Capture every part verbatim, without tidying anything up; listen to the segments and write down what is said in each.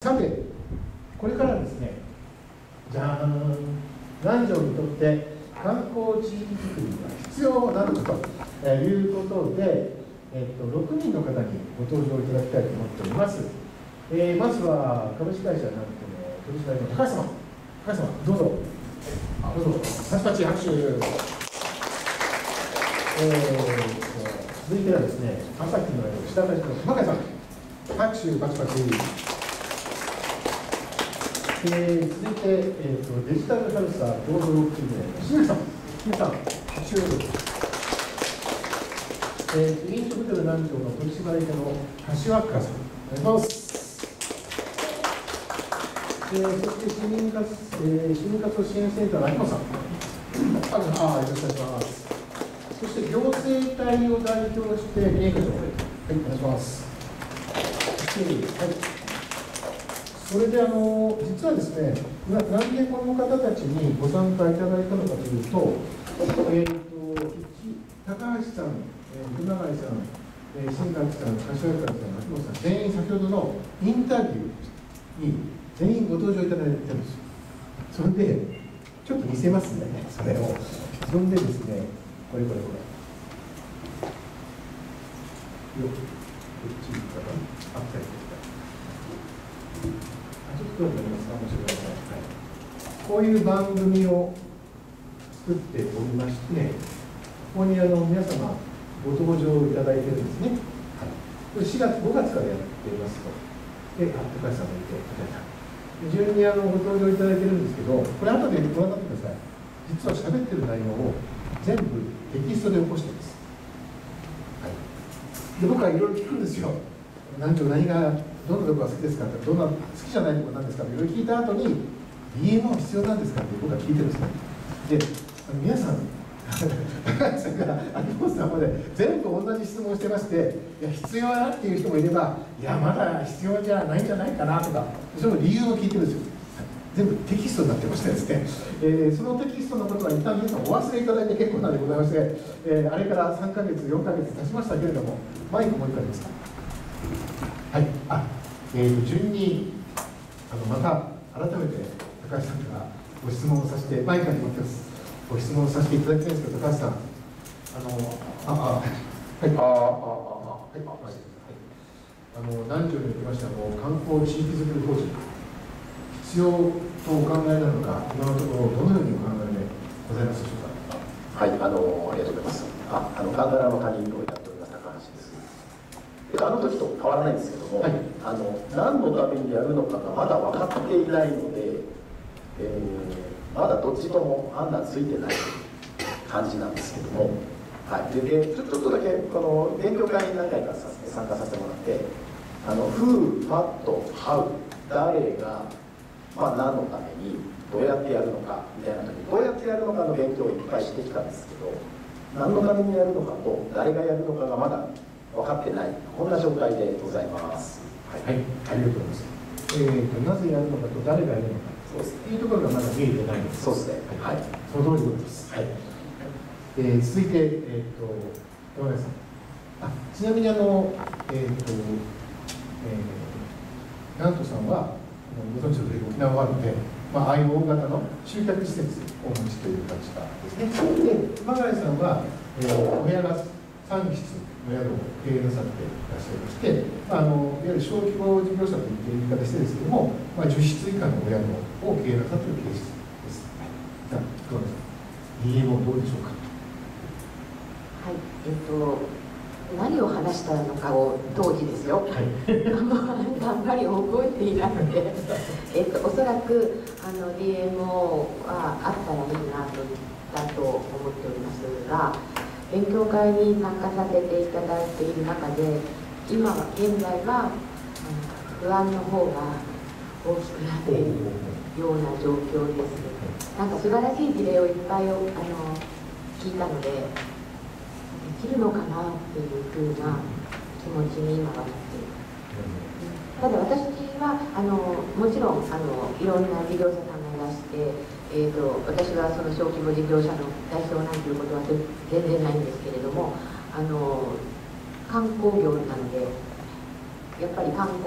さて、これからですね、じゃーん、南條にとって観光地域づくりが必要なのかということで、えっと、ろくにんの方にご登場いただきたいと思っております。えー、まずは株式会社なんとの取締役の高橋様、高橋様、どうぞ、どうぞ、パチパチ拍手。えー、続いてはですね、朝日の下会社の熊谷さん、拍手パチパチ。えー、続いて、えーと、デジタルハルサー共同チームの清水さん、清水さん、拍手。えー、飲食店南條の取締役の柏倉さん、お願いします。えー、そして市民活、えー、市民活動支援センターの秋元さん、ああ、よろしくお願いします。そして行政隊を代表して、宮城さん、はい、お願いします。はい。それであの実はですね、ななんでこの方たちにご参加いただいたのかというと、えー、と高橋さん、えー、熊谷さん、えー、新垣さん、柏倉さん、秋元さん、全員先ほどのインタビューに全員ご登場いただいてるんですよ。それで、ちょっと見せますね、それを。それでですね、これこれこれ。よっ、こっち行ったかな、あったりとか。ちょっと興味ありますかもしれません。はい、こういう番組を作っておりまして、ここにあの皆様ご登場いただいてるんですね。はい、これしがつ、ごがつからやっていますと。で、あ、高橋さんがいて、高橋さん。順にあのご登場いただいてるんですけど、これ後でご覧になってください。実は喋ってる内容を全部テキストで起こしています。はい、で僕はいろいろ聞くんですよ。何と何がどんなところが好きですかって、どんな好きじゃないところなんですかっていろいろ聞いた後に ディーエムオー 必要なんですかって僕は聞いてるんですね。で、皆さん高橋さんから秋元さんまで全部同じ質問をしてまして、いや必要だっていう人もいれば、いやまだ必要じゃないんじゃないかなとか、それも理由を聞いてるんですよ。全部テキストになってましてですね、えー、そのテキストのことは一旦皆さんお忘れいただいて結構なんでございまして、えー、あれからさんかげつよんかげつ経ちましたけれども、マイクもう一回ありますか。はい、あ、えー、順にあのまた改めて高橋さんからご質問をさせて、マイクに持ってます。ご質問をさせていただきたいんですけど、高橋さん、あの、あ、あ、はい、あ、あ、あ、あ、はい、あ、はい、あの南條におきましてはもう観光地域づくり工事必要とお考えなのか、今のところどのようにお考えでございますでしょうか。 はい、あのありがとうございます。あ、あのガンダラの谷をやっております高橋です。えっとあの時と変わらないんですけども、はい、あの何のためにやるのかがまだ分かっていないので、えー、まだどっちとも判断ついてない感じなんですけども、はい、ででちょっとだけこの勉強会に何回かさせ参加させてもらって、あの Who, What, How、誰がまあ、何のためにどうやってやるのかみたいな時にどうやってやるのかの勉強をいっぱいしてきたんですけど、何のためにやるのかと誰がやるのかがまだ分かってない、こんな状態でございます。 はい、はい、ありがとうございます。えーと、なぜやるのかと誰がやるのか、そうですね、っていうところがまだ見えてないんです。 そうですね、はい、 その通りです。はい、えー、続いて、えーと、山根さん、あ、ちなみにあの、えーと、えー、ナントさんはご存知のとおり沖縄はあるので、まあ、ああいう大型の集客施設をお持ちという立場ですね。で、熊谷さんは、えー、お部屋がさん室の宿を経営なさっていらっしゃいまして、まあ、あのいわゆる小規模事業者という言い方してですけども、まあ、じゅっ室以下のお宿を経営なさっている経営室です。じゃあ、熊谷さん、ディーエムオー どうでしょうか。 はい、えっと何を話したのかを当時ですよ、はい、あんまり覚えていなくてえっとおそらくあの ディーエムオー はあったらいいなとだと思っておりますが、勉強会に参加させていただいている中で、今は現在は不安の方が大きくなっているような状況です。なんか素晴らしい事例をいっぱいあの聞いたので、できるのかなっていうふうな気持ちに今はなっている。ただ私はあのもちろんあのいろんな事業者さんがいらして、えーと、私はその小規模事業者の代表なんていうことは全然ないんですけれども、あの観光業なのでやっぱり観光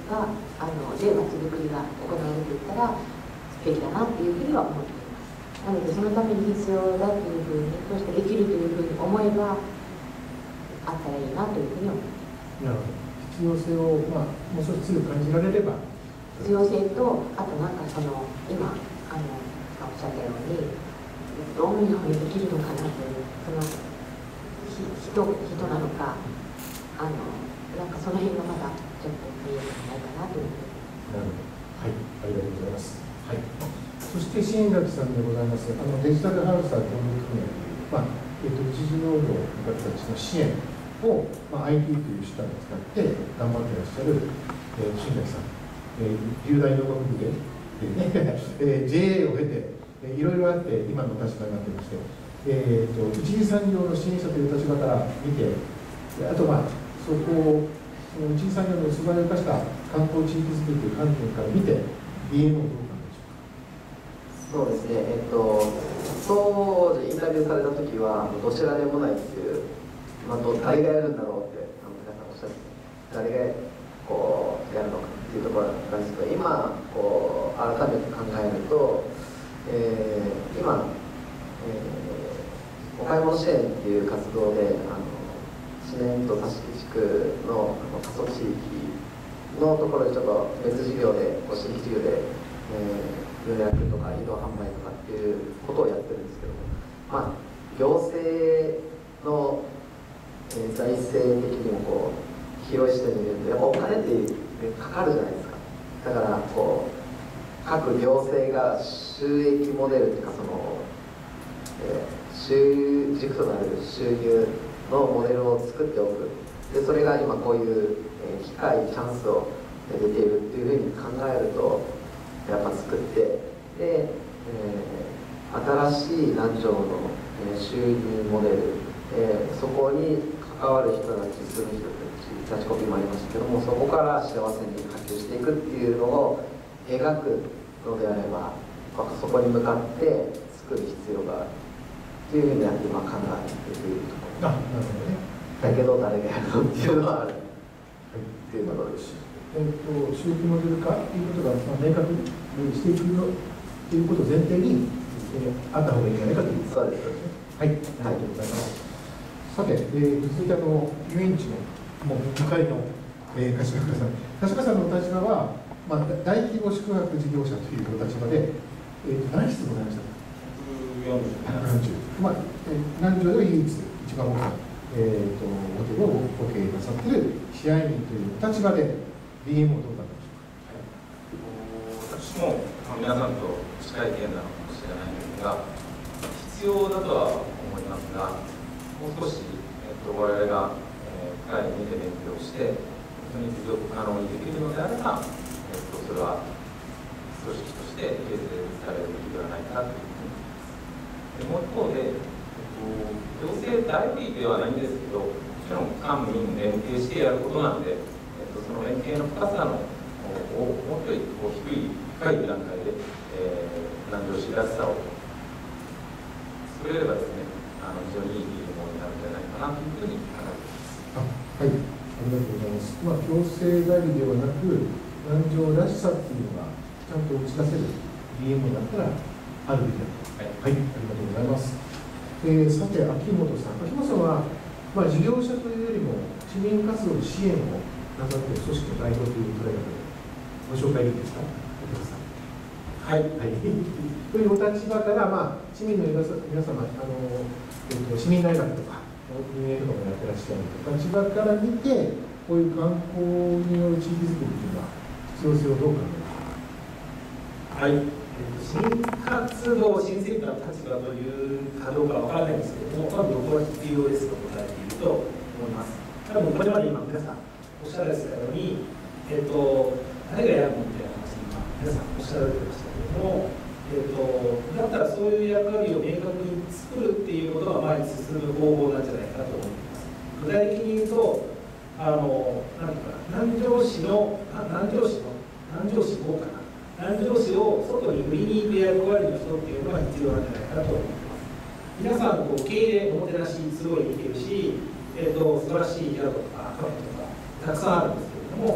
があのでまちづくりが行われていったら素敵だなっていうふうには思っています。なのでそのために必要だというふうにそしてできるというふうに思えばあったらいいなというふうに思います。 なるほど。必要性を、まあ、もう少し強く感じられれば必要性とあとなんかその今あのおっしゃったようにどのようにできるのかなというその人, 人なのかあのなんかその辺がまだちょっと見えてないかなというふうに。 なるほど。はい、ありがとうございます。はい。そして新垣さんでございます。あのデジタルハウスは協力組合という、まあえっと一時農業の方たちの支援を、まあ、アイティー という手段を使って頑張っていらっしゃる、えー、新垣さん、えー、雄大農学部で、えー、ジェーエー を経て、えー、いろいろあって今の立場になっていまして、えー、と一次産業の支援者という立場から見て、あとまあそこをその一次産業の素材を生かした観光地域づくりという観点から見て ビーエム をどう考えでしょうか。 そうですね、えっと当時インタビューされた時はどちらでもないっていう、まあ、誰がやるんだろうってあの皆さんおっしゃって誰がこうやるのかっていうところだったんですけど、今こう改めて考えると、えー、今、えー、お買い物支援っていう活動であの知念と佐敷地区の過疎地域のところでちょっと別事業でこう新規事業で、えー予約とか移動販売とかっていうことをやってるんですけども、まあ、行政の、えー、財政的にもこう広い視点で見るとやっぱお金ってかかるじゃないですか。だからこう各行政が収益モデルっていうかその、えー、収軸となる収入のモデルを作っておく。でそれが今こういう、えー、機会チャンスを出ているっていうふうに考えるとやっぱ作ってで、えー、新しい南城の、えー、収入モデル、えー、そこに関わる人たち住む人たちキャッチコピーもありましたけどもそこから幸せに波及していくっていうのを描くのであれば、まあ、そこに向かって作る必要があるっていうふうに今考えているところ。 あ、なるほどね。 だけど誰がやるのっていうのはある、はい、っていうところです。 えー、と収益モデル化ということが、まあ、明確にしていくのということを前提に、えー、あった方がいいんじゃないかというそうです。 はい、ありがとうございます。さて、えー、続いてあの遊園地のもう向かいの、えー、柏倉さん、柏倉さんのお立場は、まあ、大規模宿泊事業者というお立場で、えー、と何室ございましたか。ひゃくよんじゅう。まあ、えー、南城では唯一一番大きな、えー、とホテルをご経営なさっている支配人という立場で。ビーエム をどうだったでしょうか。 私も皆さんと近い意見なのかもしれないんですが、必要だとは思いますが、もう少し、えっと、我々が、えー、深い見て勉強して、本当に持続可能にできるのであれば、えっと、それは組織として形成されるべきではないかというふうに思います。でもう一方で、えっと、行政代理ではないんですけど、もちろん官民連携してやることなんで、その連携の深さのをもうちょいこう低い深い段階で、えー、南城市らしさを作れればですね、あの非常にいいものになるんじゃないかなというふうに考えています。 あ、はい、ありがとうございます。まあ、行政代理ではなく南城らしさっていうのがちゃんと打ち出せる ビーエム だったらあるべきだと。はい、はい、ありがとうございます。えー、さて秋元さん、秋元さんは、まあ、事業者というよりも市民活動支援をなさっている組織の代表という捉え方でご紹介いいですか。はい、はい、というお立場から、まあ、市民の皆様、あの、えっと、市民大学とか運営とかもやってらっしゃる立場から見て、こういう観光による地域づくりというのは必要性をどう考えますか。 はい、市民活動申請者の立場というかどうかわからないんですけれども、多分僕は必要ですと答えていると思います。多分これまで今皆さんおっしゃられてたように、えーと、誰がやるのみたいな話に今皆さんおっしゃられてましたけれども、えーと、だったらそういう役割を明確に作るっていうことが前に進む方法なんじゃないかなと思っています。具体的に言うと、あのなんていうかな、南城市の南城市の南城市豪かな南城市を外に売りに行く役割の人っていうのが必要なんじゃないかなと思っています。皆さんこう経営おもてなしすごいできるし、えーと、素晴らしい宿とかカフェとかたくさんあるんですけれども、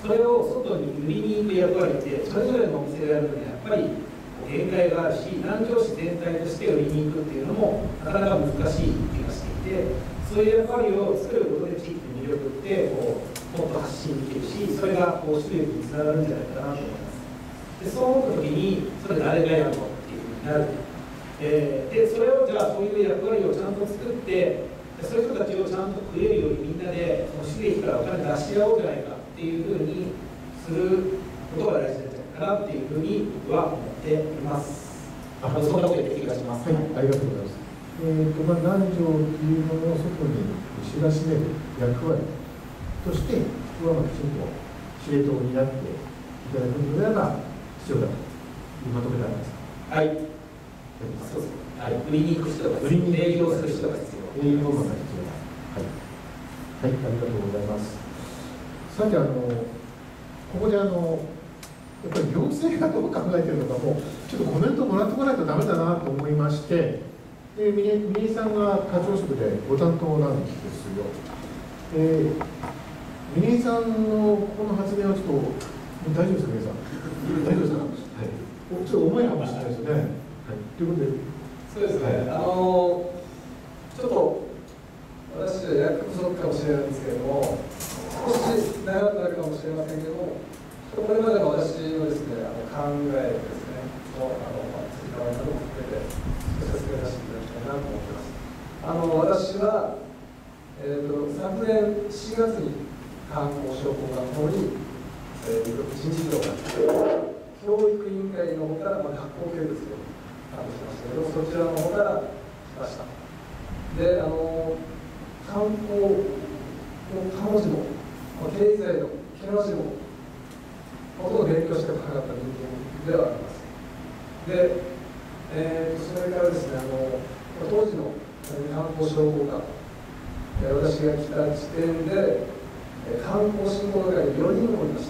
それを外に売りに行く役割ってそれぞれのお店がやるのにやっぱり限界があるし、南城市全体として売りに行くっていうのもなかなか難しい気がしていて、そういう役割を作ることで地域の魅力ってこうもっと発信できるし、それがこう収益につながるんじゃないかなと思います。でそう思った時にそれ誰がやるのっていうふうになる、えー、でそれをじゃあそういう役割をちゃんと作って、そういう人たちをちゃんと食えるようにみんなでその収益からお金出し合おうじゃないかっていうふうにすることが大事なんじゃないかなっていうふうに僕は思っています。あのそんなこと言って気がします。 はい、ありがとうございます。えーとまあ、南城っていうものを外に知らしめる役割として、ここはまあきちんと司令塔を担っていただくのであれば必要だというまとめであります。 はい。そうです。はい。売りに行く人が、売りに営業する人が必要。 営業マンが必要だ。はい。はい、ありがとうございます。さて、あの、ここであの、やっぱり行政がどう考えているのかも、ちょっとコメントもらってこないとダメだなと思いまして、で、峰井さんが課長職でご担当なんですよ。えー、峰井さんのこの発言はちょっと、大丈夫ですか、峰井さん。大丈夫ですか。はい。ちょっと重いかもしれないですよね。はい。ということで。 そうですね。はい、あのちょっと私は役不足かもしれないんですけれども、少し長くなるかもしれませんけども、これまでの私のですね、あの考えですね、のあのまあ追加なども含めて少し説明させていただきたいなと思っています。あの私は、えーと、昨年しがつに観光商工学校に、えー、人事異動があって、教育委員会の方から、まあ、学校教育ですけど、担当しましたけど、そちらの方から来ました。で、あの観光の彼女も、経済の彼女も、ほとんど勉強してこなかった人間ではあります。で、えー、それからですね、あの当時の観光商工課、私が来た時点で、観光振興係によにんおりました。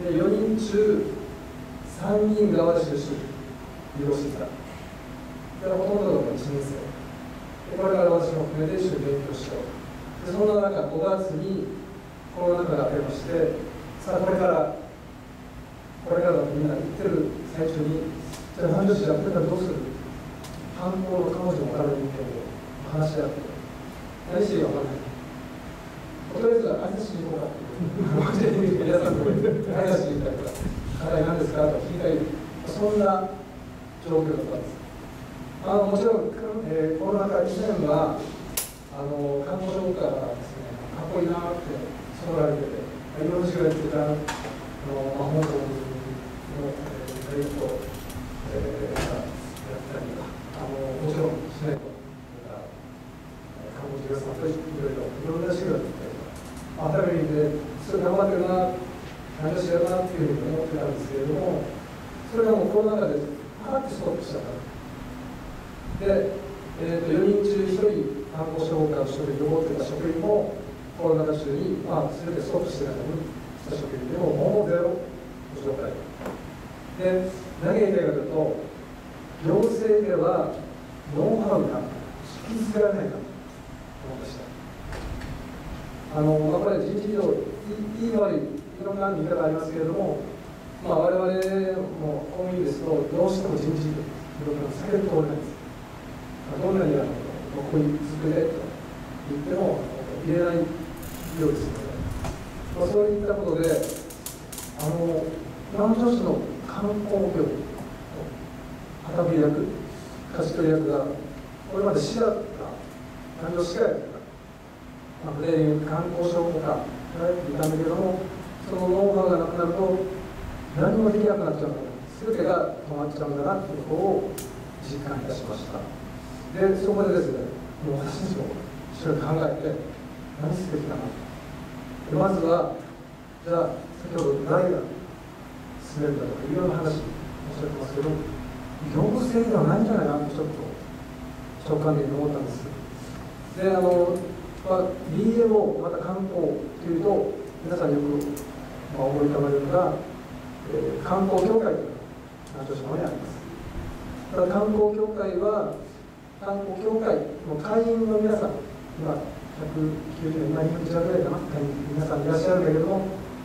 で、よにん中さんにんが私の出身、利用してきた。で、ほとんどがいちねん生。で、これから私も含めて一緒に勉強しよう。で、そんな中、ごがつにコロナ禍がありまして、さあ、これから、これからみんな言ってる最初に、じゃあ、南城市がこれからどうする、観光の彼女も分かる人間を話し合って、何していいか分からない。とりあえずは挨拶しに行こうかっていう、皆さんと挨拶しに行ったりとか、課題なんですかと聞いたり、そんな状況だったんです。あのもちろん、えー、コロナ禍以前は、あの観光商家がですね、かっこいいなってそうられてて、いろんな人がやってた、あのまあ、本当にのダイエット、えー、やったりとか、あのもちろんしないと、カンボジアさんといろいろいろんな種類があったりとか、あたりですごい頑張ってるな、何をしてるなっていうふうに思ってたんですけれども、それがもうコロナ禍でパーッとストップしたから。で、えー、とよにん中ひとり観光商工課の職員を持っていた職員もコロナ禍中に、まあ、全てストップしてたのにした職員でももうゼロの状態で、何が言いたいかというと、行政ではノウハウが引き継がれないかと思いました。あの、まあ、これ人事異動、いい悪いいろんな見方ありますけれども、まあ、我々も公務員ですとどうしても人事異動避けるとおれないです。どんなにあのここに作れと言っても入れないようですので、まあ、そういったことで、あの南城市の観光業と旗振り役、貸し取り役がこれまで市だった南城市会だった、まあ、例に観光商工課がやっていたんだけども、そのノウハウがなくなると何もできなくなっちゃうので、全てが止まっちゃうんだなということを実感いたしました。で、そこでですね、もう私たちも一緒に考えて、何すべきかなと。まずは、じゃあ、先ほど誰が進めるんだとか、いろんな話おっしゃってますけど、行政ではないんじゃないかなと、ちょっと、直感的に思ったんです。で、あの、まあ、ビーエムオー、また観光というと、皆さんよく、まあ、思い浮かべるのが、えー、観光協会というのが南城市の方にあります。ただ観光協会は、観光協会の会員の皆さん、今、ひゃくきゅうじゅうにん、今にひゃくじゅうぐらいかな、会員皆さんいらっしゃるんだけども、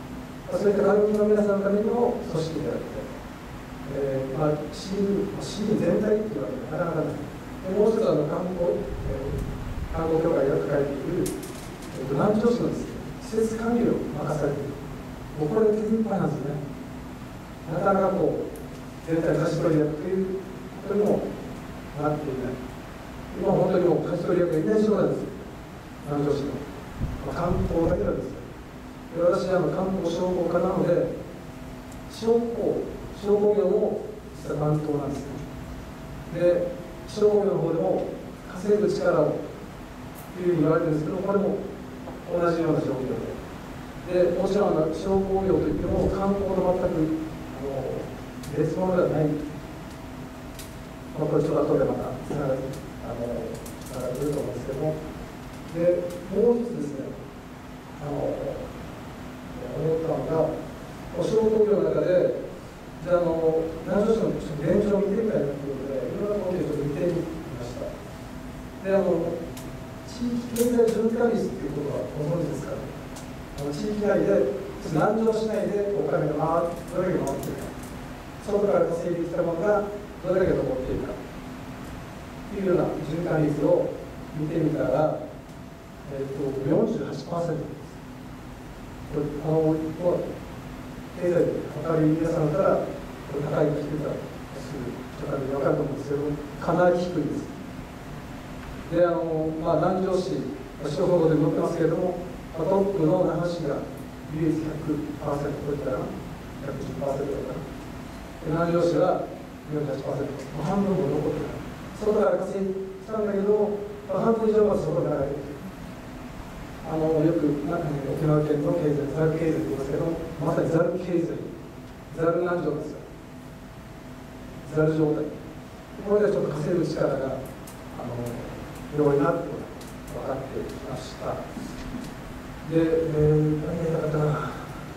そういった外国の皆さんのためにも組織であって、えーまあ、市民、市民全体っていうわけでなかなかない。でもう一つはあの観光、えー、観光協会が抱えている、えー、南城市のですね、施設管理を任されている。もうこれ手いっぱいなんですね。なかなかこう全体貸し取り役ということにもなっていない。今本当にもう貸し取り役がいない仕事なんですよ、南城市の。まあ、観光だけなんですよ。で私はあの観光商工課なので、商工、商工業も実は担当なんですね。で、商工業の方でも稼ぐ力をというふうに言われてるんですけど、これも同じような状況で。で、もちろん商工業といっても観光と全くあの別物ではない。まあ、これちょっと後でまたつながり、あの、つながってくると思うんですけども。で、もう一つですね、あの、思ったのが、商工業の中で、じゃあ、あの、南城市の現状を見てみたいなということで、いろんなことをちょっと見てみました。で、あの、地域経済循環率っていうことはご存知ですかね。あの地域内で、南城市内でお金が回どれだけ回っているか、外から稼いできたものがどれだけ残っているかというような循環率を見てみたら、えー、と よんじゅうはちパーセント です。これあの経済で測り皆さんから高いか低いかするとかで分かると思うんですけど、かなり低いです。で、あのまあ、南城市、市報告で載ってますけれども、トップの那覇市が唯一 ひゃくパーセント 超えたら ひゃくじゅっパーセント だから、南城市は よんじゅうはちパーセント、半分も残ってない。外から稼いできたんだけど、半分以上は外から流れてきて、あのよくな沖縄県の経済、ザル経済と言いますけど、まさにザル経済、ザル南城ですよ。ザル状態。これでちょっと稼ぐ力があの弱いなってことが分かってきました。で、えー、何が言いたかったかな。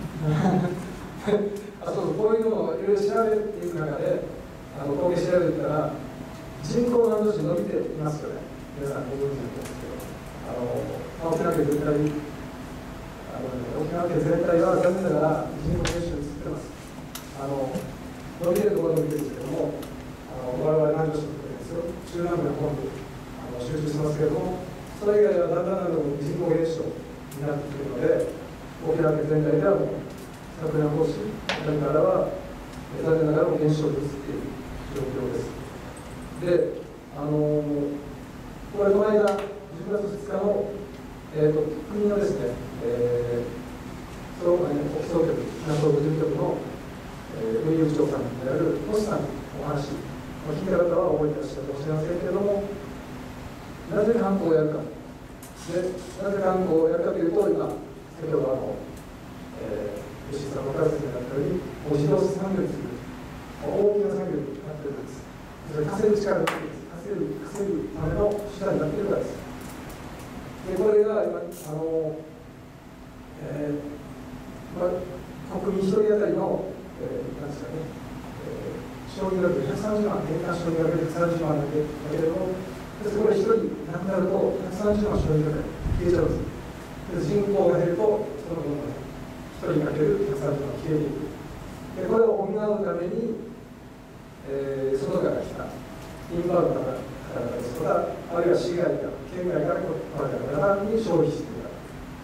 あ、そうそう、こういうのをいろいろ調べていく中で、あの統計調べていったら、人口南城市伸びていますよね。皆さんご存知だと思うんですけど、あの沖縄県全体、あの沖縄県全体は残念ながら人口減少に移ってます。あの伸びてるところは伸びてるんですけども、あの我々南城市のところですよ、中南部の本部あの集中してますけれども、それ以外はだんだんだんだん人口減少になってくるので、沖縄県全体ではもう昨年講師あたりからは残念ながらも減少に移っている状況です。で、あのこれこの間じゅうがつふつかの、えー、と国のですね、えー、総局、南東部事務局の、えー、運輸部長さんである星さんのお話、まあ、聞いた方は覚えていらっしゃるかもしれませんけれども、なぜ観光をやるか、でなぜ観光をやるかというと、今、先ほどあの、えー、吉井さんのお話になったように、もう自動車産業にする、大きな産業になっているんです。それ稼ぐ力になっているんです。稼ぐ、稼ぐための手段になっているからです。で、これが今、あの、えーまあ、国民一人当たりの、えー、なんですかね、えー、消費額ひゃくさんじゅうまん、年間消費額でひゃくさんじゅうまんだけだけれども、そこで一人亡くなるとひゃくさんじゅうまん消費額消えちゃうんです。で、人口が減ると、その分、一人かけるひゃくさんじゅうまん消えていく。で、これを補うために、えー、外から来た、インバウンドの方々ですとか、あるいは市外から、県外から来られた方に消費していた。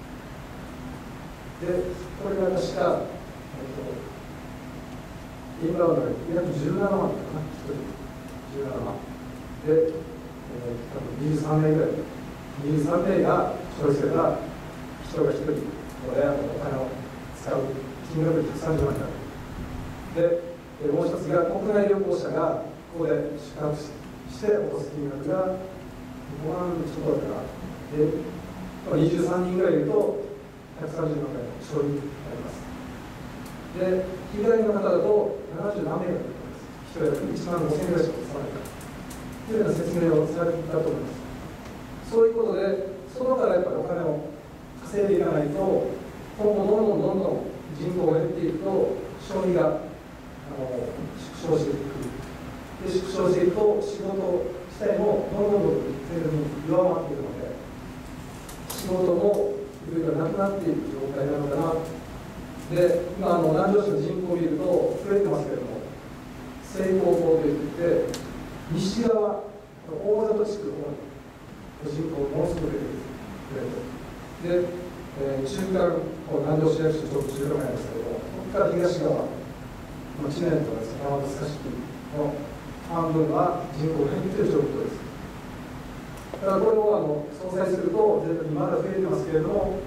で、これが確か、えっと、インバウンドが約じゅうななまんかな、ひとり。じゅうななまん。で、えー、多分にじゅうさんめいぐらい、にじゅうさんめいが消費すれば、人がひとり、これ、お金を使う金額でひゃくさんじゅうまんになる。で、もう一つが国内旅行者がここで宿泊して落とす金額がごまんちょっとだからで、にじゅうさんにんぐらいいるとひゃくさんじゅうまんぐらいの消費になります。で、被害の方だとななじゅうなんめいがいるんです。ひとりいちまんごせんぐらいしか落とさないからというような説明をされたと思います。そういうことで、外からやっぱりお金を稼いでいかないと、今後どんどんどんどん人口が減っていくと消費があの縮小していく。で、縮小していくと仕事自体もどんどんどんどん全然弱まっているので、仕事もいろいろなくなっている状態なのかなとで今あの南城市の人口を見ると増えてますけれども、西高校といって西側大里地区の人口ものすごく増えてる。で、えー、中間南城市役所ちょっと中間なんですけども、ここから東側知念とかですね、山手塚式の半分は人口が減っている状況です。だからこれをあの相殺すると全体にまだ増えてますけれども、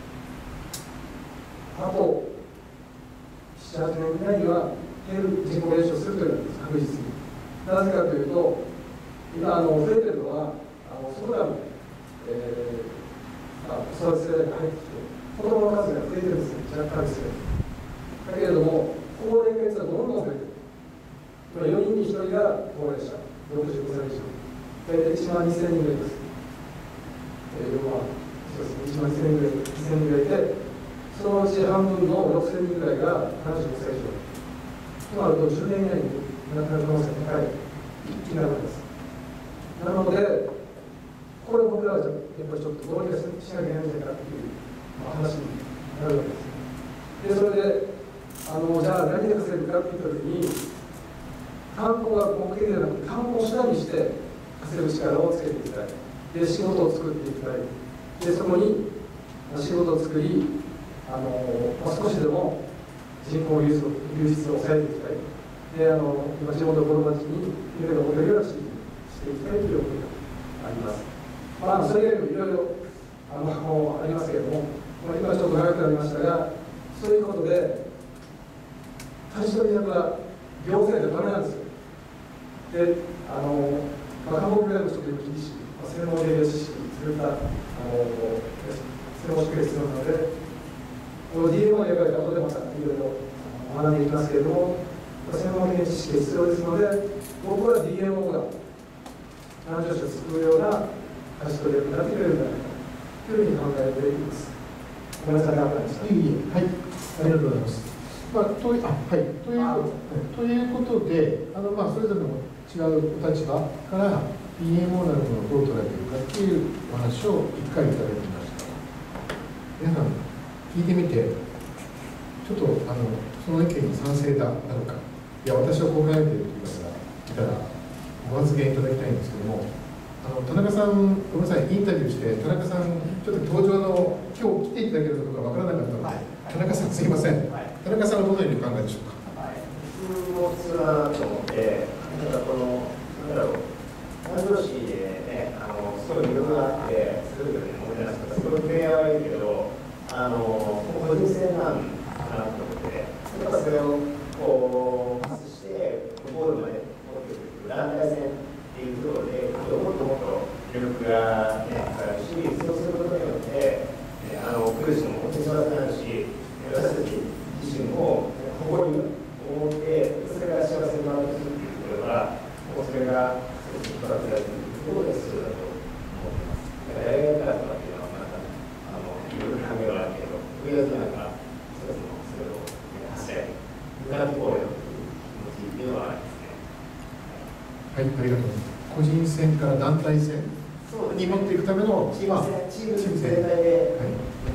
あとなな、はちねん以内には減る人口減少するというのです、確実に。なぜかというと、今あの増えてるのはあの外からの、えーまあ、子育て世代が入ってきて子どもの数が増えてるんですよ、若干ですよ。だけれども高齢化率はどんどん増えてる。よにんにひとりが高齢者、ろくじゅっこさい以上、大体いちまんにせんにんぐらいです。えー、要はそうですね、いちまんにせんにんぐらい、にせんにんぐらいいて、そのうち半分のろくせんにんぐらいがななじゅっごさい以上。となるとじゅうねん以内に亡くなる可能性が高い、一気になるわけです。なので、これを僕らはやっぱりちょっとどうにかしなきゃいけないんじゃないかという話になるわけです。で、それで、あのじゃあ何で稼ぐかっていったときに、観光が目的ではなく、観光手段にして稼ぐ力をつけていきたい。で、仕事を作っていきたい。で、そこに仕事を作り、あのまあ、少しでも人口流出を抑えていきたい。で、あの今地元の子どもたちに夢が持てるような地域にしていきたいという思いがあります。まあ、それ以外にもいろいろあのありますけれども、まあ、今ちょっと長くなりましたが、そういうことで、立ち取り役は行政のためなんですよ。で、あの、まあ、韓国でもちょっと厳しい、まあ、専門的な知識、そういったあの専門知識が必要なので、この ディーエムオー の役割は後でまたいろいろ学んでいきますけれども、専門的な知識が必要ですので、僕は ディーエムオー が南城市を救うような立ち取り役になってくれるんじゃないかというふうに考えています。ごめんなさい、長くなりました。 いえいえ、はい、ありがとうございます。まあ、というあはいというということで、あのまあそれぞれの違うお立場から ディーエムオー なるものをどう捉えているかっていうお話をいっかいいただきました。皆さん聞いてみて、ちょっとあのその意見に賛成だなのか、いや私はこう考えているという方がいたらご発言いただきたいんですけども、あの田中さん、ごめんなさい、インタビューして田中さんちょっと登場の今日来ていただけることがわからなかったので、はい、田中さんすいません。はい、田中さんはどのようにお考えでしょうか。 はい、僕も普通だと思って、ただこの、なんだろう、南城市でね、あのすごい魅力があって、それぞれ思い出すとか、すごいプレイヤーはいいけど、あの個人戦なんかなと思って、やっぱそれをこうパスして、ゴールまで持ってくる団体戦っていうところで、もっともっと魅力が、ね、あるし、そうすることによって、あのクルーズも本当に育てなるし、私たち自身も誇りに思って、それが幸せになるとするということが、もうそれが育てられるということが必要だと思っています。だからやりがいとかっていうのは、またあのいろいろ考えはあるけど、とりあえずなんか、それを走り、向かっていこうよという気持ちっていうのはありますね。 はい、ありがとうございます。個人戦から団体戦に持っていくためのチーム戦、チーム全体で、はい、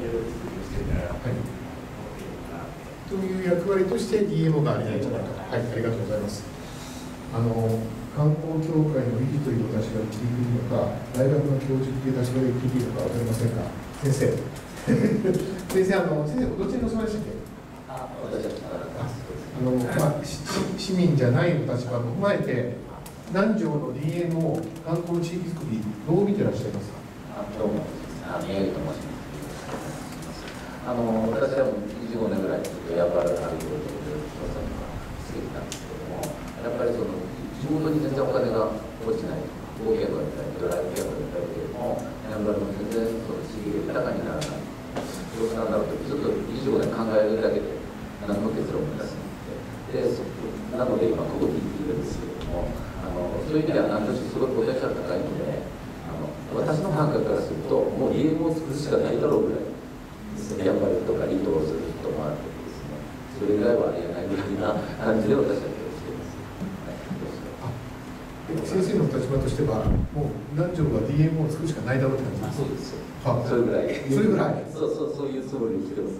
という役割として ディーエムオー がありないんじゃないかと、はい、ありがとうございます。あの観光協会の理事という立場で聞いているのか、大学の教授という立場で聞いているのか分かりませんが、先生、先生、あの先生、どちらのお住まいでしたっけ？ あ、私はあの、まあ、市民じゃないお立場も踏まえて、南城の ディーエムオー 観光地域づくり、どう見てらっしゃいますか？ あ、どうも、あ、宮城と申します。あの私はもうにじゅうごねんぐらいずっとやっぱりあるという調査が過ぎてたんですけれども、やっぱりその地元に全然お金が落ちない、冒険道だったり、ドライブケアだったりでも、やっぱりもう全然その地域が豊かにならない、どうなんだろうと、ちょっとにじゅうごねん考えるだけで、何の結論も出せなくて、でなので今、ここにいるんですけれども、あのそういう意味では、南城市、すごいポテンシャル高いので、あの私の感覚からすると、もう ディーエムオー を作るしかないだろうぐらい。やっぱりとか離島する人もあってですね、それ以外はありえないぐらいな感じで私はしています。 はい、先生の立場としては、もう南城は ディーエムオー を作るしかないだろうって感じです。 そうです。 それぐらいそれぐらいそうそうそういうつもりにしてます。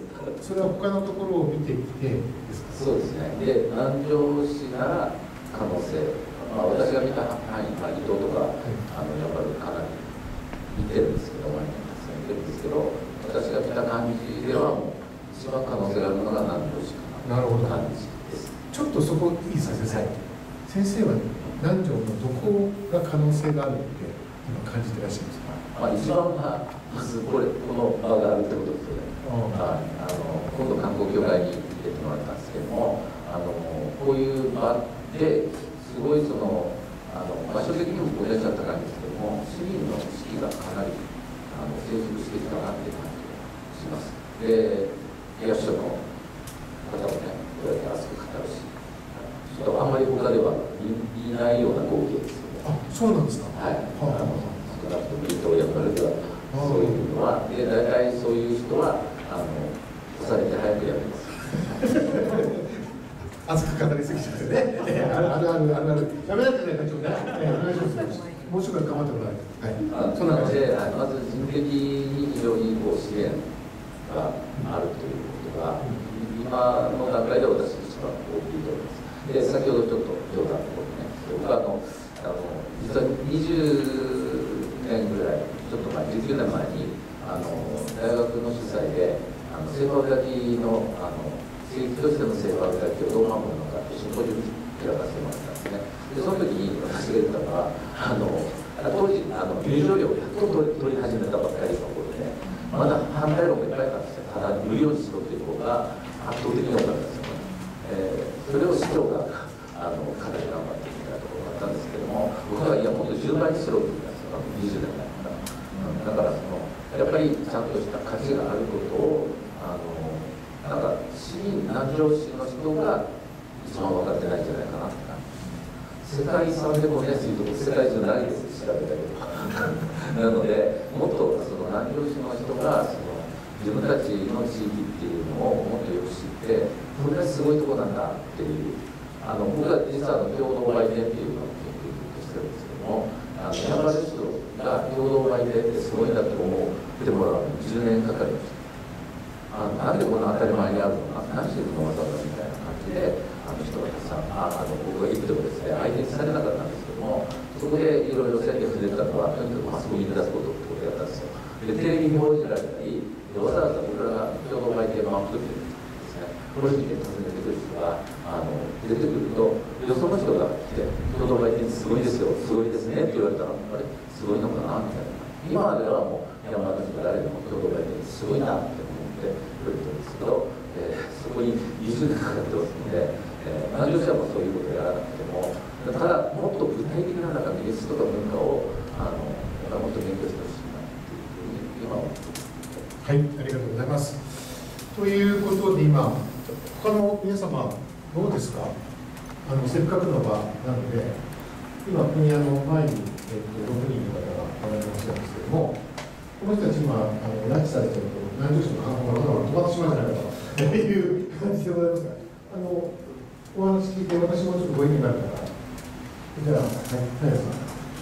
それは他のところを見てきてですか？ そうですね。で南城市なら可能性、まあ、私が見た範囲、まあ、伊東とか、はい、あのやっぱりかなり似てるんですけど、前にたくさん似てるんですけど、私が見た感じではもう一番可能性があるのが南城市かなという感じです。 ちょっとそこいいですか先生、はい、先生は南城のどこが可能性があるって今感じてらっしゃいますか？ まあ、一番はまずこれこの場があるってことですよね。ああの今度観光協会に行ってもらったんですけども、あのこういう場ですごいそのあの場所的にもごめんなさい高いんですけども、市民の意識がかなりあの成熟してきたなっていう感じがします。で役所の方もねこうやって熱く語るし、ちょっとあんまり他ではいないような光景ですよね。 あ、そうなんですか。 はい。あの少なくとも伊東やっぱりではそういうのは、で大体そういう人はあの押されて早くやめます。 熱く語りすぎちゃってね。あるあるあるあるある。やめなきゃいけない。ちょっとね。お願いします。もうすぐ頑張ってください。はい。 そんな感じで、まず人的に非常にこう支援があるということが、今の段階で私一番大きいと思います。で先ほどちょっと冗談のことね、僕はあのあの実はにじゅうねんぐらいちょっと前じゅうきゅうねんまえにあの大学の主催であのセーファー歌きのあの地域としてのセーファー歌きをどう守るのかっていうシンポジウム開かせてもらったんですね。でその時に私が言ったのはあの当時あの入場料をやっと取り取り始めたばっかりの頃で、ね、まだ反対論がいっぱいあったんですよ。ただ無料にしろっていう方が圧倒的に多かったんですよね。えー、それを市長があのかなり頑張ってみたいなところがあったんですけども、僕はいやもっとじゅうばいにしろって言ったんですよ。にじゅうねんまえから、うん、だからそのやっぱりちゃんとした価値があることをあのなんか市民南城市の人が一番分かってないんじゃないかなって感じ。世界遺産でもねそういうとこ世界中ないです調べたけどなのでもっとその南城市の人がその自分たちの地域っていうのをもっとよく知ってこれがすごいとこなんだっていうあの僕は実はあの共同売店っていうのを研究してるんですけども、あのヤンバル人が共同売店ってすごいんだって思ってもらうのにじゅうねんかかりました。あのなんでこんな当たり前にあるのか何してるのわざわざみたいな感じであの人がたくさんああの僕が行ってもですね相手にされなかったんですけども、そこでいろいろ宣言触れたのはとにかくマスコミに出すことってことをやったんですよ。でテレビに報じられたりわざわざ僕らが共同売店を回ってくるんですね。これ見て訪ねてくる人があの出てくるとよその人が来て共同売店すごいですよすごいですねって言われたらあれすごいのかなみたいな。今まではもう山の人誰でも共同売店すごいなって思ってくれてるんですけど、えー、そこににじゅうねんかかってますので、えー、南城市はもうそういうことをやらなくてもただもっと具体的ななんか技術とか文化をあのやっぱもっと勉強してほしいなっていうふうに今思ってます。 はい、ありがとうございます。ということで今他の皆様どうですか？あのせっかくの場なので今ここにあの前に、えっと、ろくにんの方がおられますんですけども、この人たち今あの拉致されちゃうと南城市の観光がまだまだ止まってしまうんじゃないかという感じでございますが、あのお話聞いて私もちょっとご意見があるからじゃあ、はい、早さん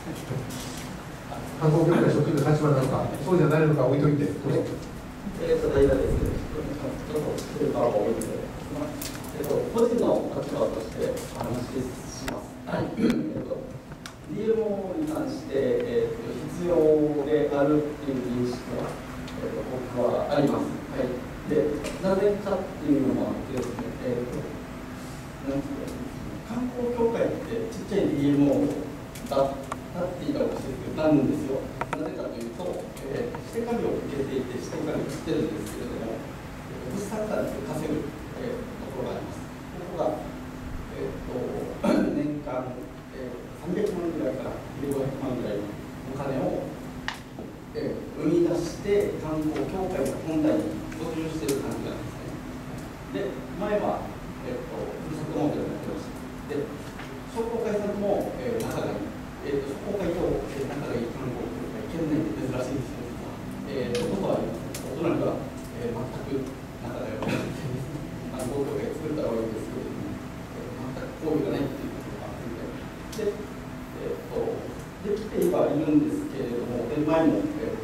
観光協会所長の立場なのかそうじゃないのか置いといてどうぞ。 えーと、大丈夫ですけど、ちょっと作るからも置いて、えっと、個人の立場としてお話しします。はい。えっと、ディーエムオー に関して、えっと、必要であるっていう認識は、えっと、僕はあります。はい。で、なぜかっていうのもあってですね、えっと、なんていうか、観光協会ってちっちゃい ディーエムオー だったって言い方をしてなんですよ。なぜかというと、えー、指定管理を受けていて、指定管理をしてるんですけれども、物産から稼ぐ、えー、ところがあります。ここが、えー、と年間、えー、さんびゃくまんぐらいからごひゃくまんぐらいのお金を、えー、生み出して、観光協会が本体に補充している感じなんですね。で、前は、えー、と不足モデルになってました。で、商工会さんも、えー、仲がいい。えー、と商工会と、えー、仲がいい観光協会、県内で珍しいんですよ。えー、とことはあります。お隣は、えー、全く仲が良くない観光協会作れたら悪いんですけれども、えー、全く交流がないっていうことがあってで、えー、とできてはいるんですけれども、で前も、えー、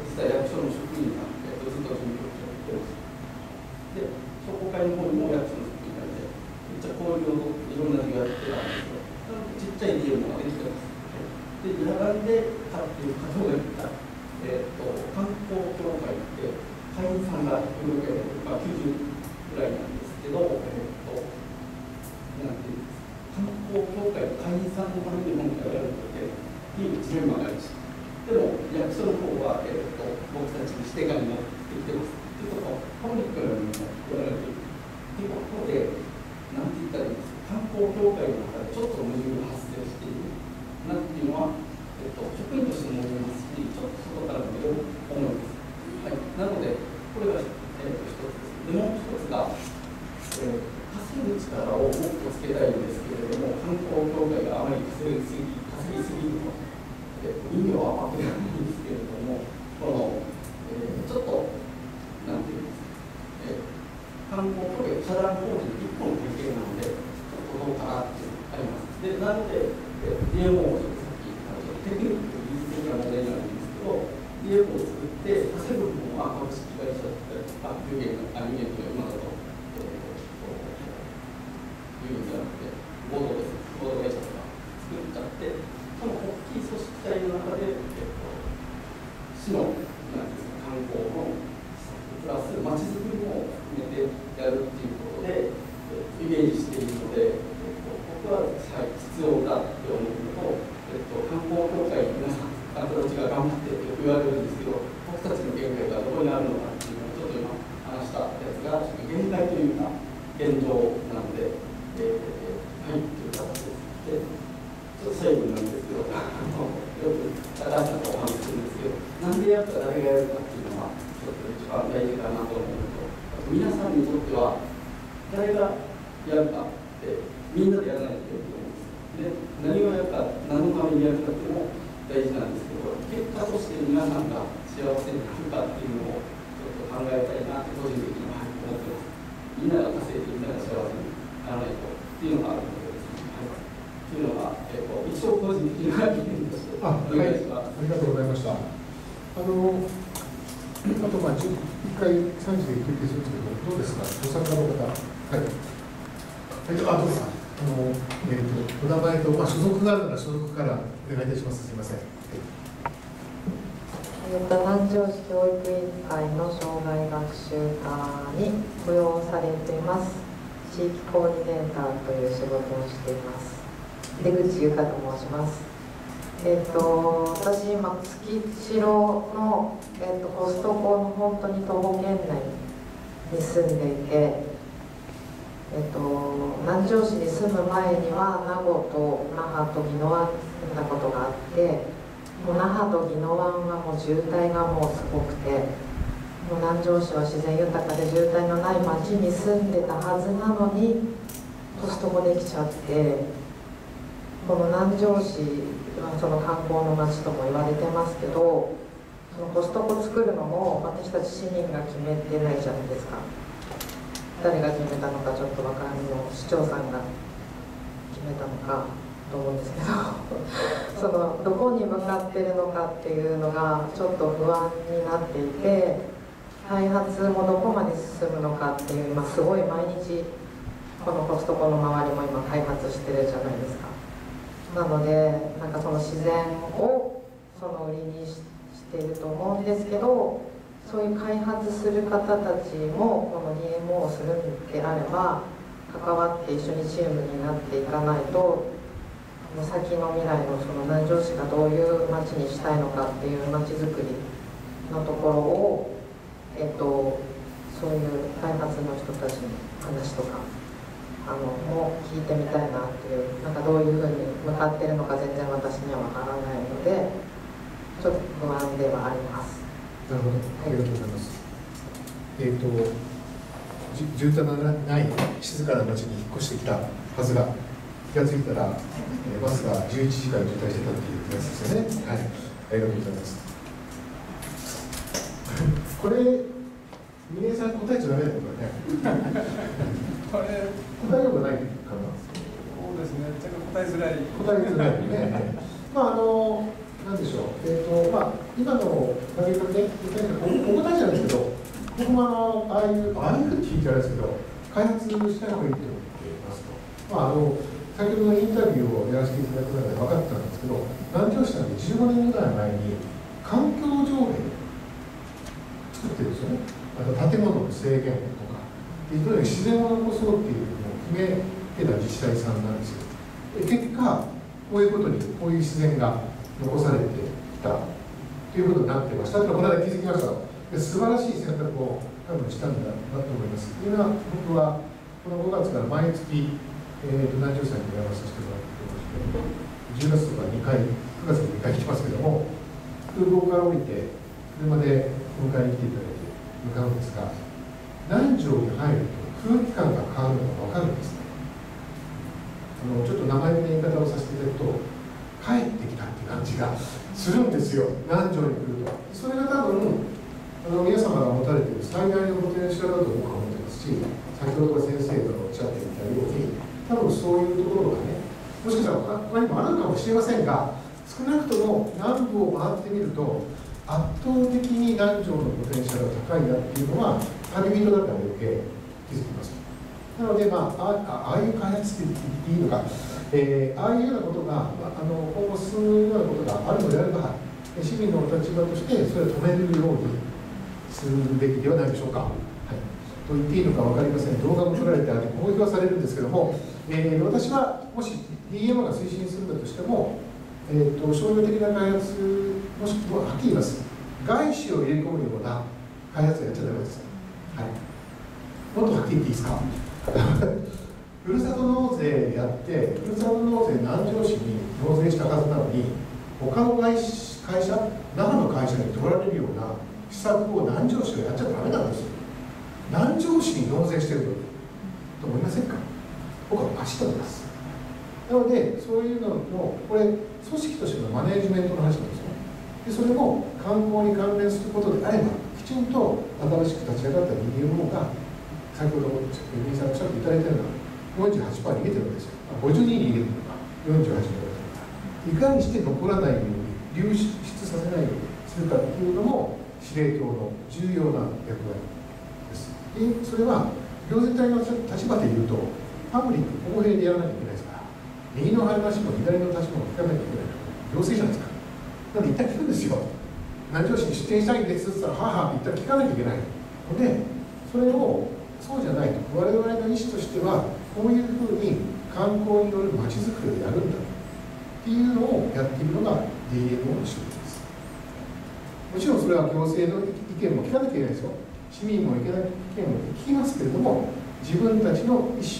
実際役所の職員が、えー、とずっと事務局長をやってます。で、商工会の方にも役所の職員がいて、めっちゃ交流をいろんな事業やってたんですけど、ちっちゃい ディーエム ができてます。で、野外で買っていう方が言った、えー、と観光協会って会員さんがいろいろ、まあ、きゅうじゅうぐらいなんですけど、えー、となんていうんですか、観光協会の会員さんのために本会をやるっていうジレンマがありました。でも役所の方は、えー、と僕たちに指定が持ってきてます。ということはパブリックなのにもやられているということで、なんて言ったらいいんですか、観光協会の中でちょっと矛盾が発生しているなんていうのは、えっと、職員としても思いますし、ちょっと外から見る思います。はい、なので、これが、えっと、一つです。でもう一つが、えー、稼ぐ力をもっとつけたいんですけれども、観光協会があまり稼ぎすぎ、稼ぎすぎると、えー、意味は分けないんですけれども、この、えー、ちょっと、なんていうんですか、えー、観光協会、社団法人いっぽんの関係なので、ちょっとどうかなっていうのがあります。で、なので、ディーエムオー をさっきテクニックと技術的な問題になるんですけど、ディーエムオー を作って稼ぐ分は株式会社だったりとか、有限の、あ、有限という今だと、えー、有限じゃなくて、合同です。合同会社とか作っちゃって、その大きい組織体の中で、えっと、市の、なんですか、観光のプラス、まちづくりも含めてやるっていうことで、イメージしているので、僕は、はい、必要だって思うのと、えっと、観光協会の皆さん、あなたたちが頑張ってってよく言われるんですけど、僕たちの限界がどこにあるのかっていうのをちょっと今話したやつが、限界というか、現状なので、えー、はい、という形です。で、ちょっと最後になんですけど、よく高橋さんとお話しするんですけど、なんでやったら誰がやるかっていうのは、ちょっと一番大事かなと思うのと、皆さんにとっては、誰がやるかって、みんなでやらないといけないと思うんです。で、何をやるか、何のためにやるかっていうのも大事なんですけど、結果として皆さんが幸せになるかっていうのをちょっと考えたいなって個人的には思ってます。みんなが稼いでみんなが幸せにならないとっていうのがあるのでですね。はい。っていうのが、えっと、一応個人的な意見としてお願いします。 あ、はい、ありがとうございました。あの、あとまあいっかいさんじで休憩するんですけど、どうですか、ご参加の方。はい。えっと、あ、どうですか。あの、えっと、お名前と、まあ、所属があるなら所属からお願いいたします。すみません。 えっと、南城市教育委員会の障害学習課に雇用されています。地域コーディネーターという仕事をしています。出口由香と申します。えっと、私今月城の、えっと、コストコの本当に徒歩圏内に住んでいて、えっと、南城市に住む前には名護と那覇と宜野湾に住んだことがあって、もう那覇と宜野湾はもう渋滞がもうすごくて、もう南城市は自然豊かで渋滞のない町に住んでたはずなのにコストコできちゃって、この南城市はその観光の町とも言われてますけど、そのコストコ作るのも私たち市民が決めてないじゃないですか。誰が決めたのかちょっと分からんの、市長さんが決めたのかと思うんですけどそのどこに向かってるのかっていうのがちょっと不安になっていて、開発もどこまで進むのかっていう、今すごい毎日このコストコの周りも今開発してるじゃないですか。なのでなんかその自然をその売りに し, していると思うんですけど、そういう開発する方たちもこの ディーエムオー をするんであれば関わって一緒にチームになっていかないと、先の未来のその南城市がどういう街にしたいのかっていう街づくりのところを、えっと、そういう開発の人たちの話とかあのも聞いてみたいなっていう、なんかどういうふうに向かってるのか全然私にはわからないのでちょっと不安ではあります。 なるほど、ありがとうございます。えっ、ー、と渋滞のない静かな町に引っ越してきたはずが、気がついたら、えー、バスがじゅういちじかん渋滞してたっていうやつですよね。はい、ありがとうございます。これ、峰井さん答えちゃダメだよね。 これ答えようがないかな。 そうですね、ちょっと答えづらい。 答えづらいね。まああのなんでしょう、えーとまあ、今の限りのね、お答えじゃないですけど、僕もあのああいう、ああいうって聞いてあれですけど、開発しない方がいいと思っていますと、まあ、あの先ほどのインタビューをやらせていただく中で分かったんですけど、南城市さんでじゅうごねんぐらい前に、環境条例作ってるんですよね、あと建物の制限とか、とにかく自然を残そうっていうのを決めてた自治体さんなんですよ。で結果、こういうことに、こういう自然が残されてきたということになってましたというのをこの間気づきました。で素晴らしい選択を多分したんだなと思います。今、僕はこのごがつから毎月、えー、と南城市さんに電話させてもらってまして、じゅうがつとかにかい、くがつににかい来てますけども、空港から降りて、車でお迎えに来ていただいて向かうんですが、南城に入ると空気感が変わるのが分かるんですね。あのちょっと生意気な言い方をさせていただくと、帰ってきたっていう感じがするんですよ、南城に来ると。それが多分あの皆様が持たれている最大のポテンシャルだと僕は思ってますし、先ほど先生がおっしゃっていたように、多分そういうところがね、もしかしたら他にもあるかもしれませんが、少なくとも南部を回ってみると、圧倒的に南城のポテンシャルが高いなっていうのは、旅人だったら余計気づきます。なので、まあ、あ, ああいう開発っていいのか、えー、ああいうようなことが、あの今後進むようなことがあるのであれば、市民の立場としてそれを止めるようにするべきではないでしょうか。はい、と言っていいのか分かりません。動画も撮られてあって公表されるんですけども、えー、私はもし ディーエムオー が推進するんだとしても、えー、と商業的な開発、もしくははっきり言います、外資を入れ込むような開発をやっちゃダメです。はい、もっとはっきり言っていいですか。ふるさと納税やって、ふるさと納税南城市に納税したはずなのに、他の会社、那覇の会社に取られるような施策を南城市がやっちゃダメなんですよ。南城市に納税してると思いませんか。僕はパシッと思います。なので、そういうのの、これ、組織としてのマネージメントの話なんですよ。でそれも観光に関連することであれば、きちんと新しく立ち上がった ディーエムオー が、先ほど皆さんおっしゃっていただいたような よんじゅうはちパーセント 逃げてるわけですよ。ごじゅうにに逃げてるのか、よんじゅうはちパーセント いかにして残らないように、流出させないようにするかっていうのも、司令塔の重要な役割です。でそれは、行政体の立場でいうと、パブリック、公平でやらなきゃいけないですから、右の話も左の立場も聞かなきゃいけない。行政じゃないですか。なので、一旦聞くんですよ。南城市に出店したいんですって言ったら、ははって一旦聞かなきゃいけないので、それをそうじゃないと、我々の意思としては、こういうふうに観光によるまちづくりをやるんだっていうのをやっているのが ディーエムオー の仕事です。もちろんそれは行政の意見も聞かなきゃいけないですよ。市民も意見も聞きますけれども、自分たちの意思を持って、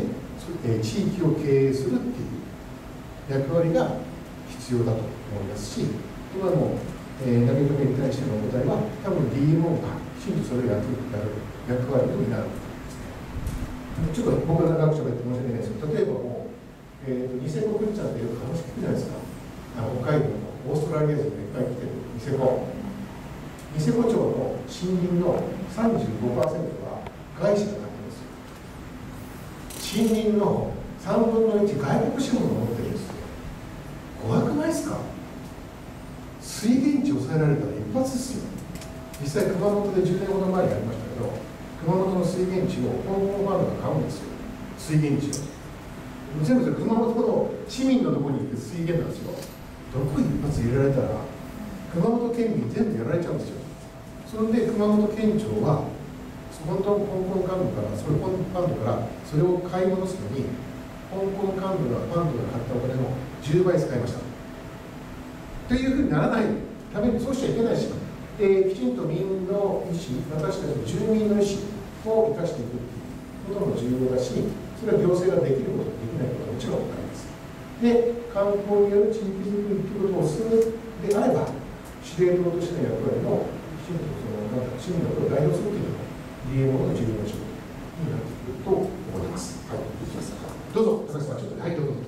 えー、地域を経営するっていう役割が必要だと思いますし、今の、えー、投げかけに対してのお答えは、多分 ディーエムオー がきちんとそれをやる役割を担うことですね。ちょっと僕らが学者が言って申し訳ないですけど、例えばもう、えーと、ニセコクッチャーってよく話聞くじゃないですか。あの北海道のオーストラリア人がいっぱい来てるニセコ。ニセコ町の森林の さんじゅうごパーセント は外資がなってますよ。森林のさんぶんのいち外国資本が持ってるんですよ。怖くないですか。水源地を抑えられたら一発ですよ。実際熊本でじゅうねんほど前にやりましたけど、熊本の水源地を香港ファンドが買うんですよ。水源地を全部それ熊本の市民のところに行って水源なんですよ。どこに一発入れられたら熊本県民全部やられちゃうんですよ。それで熊本県庁は本当の香港ファンドからそれ香港ファンドからそれを買い戻すのに、香港ファンドがファンドが買ったお金のじゅうばい使いました。というふうにならないためにそうしちゃいけないし、えー、きちんと民の意思、私たちの住民の意思を生かしていくということも重要だし、それは行政ができることとできないことはもちろんあります。で、観光による地域づくりということを進むであれば、司令塔としての役割のきちんとそのなんか市民のことを代表するというのが ディーエムオー の重要な仕事になってくると思います。はい、どうぞ、高橋さん、ちょっと、はい、どうぞ。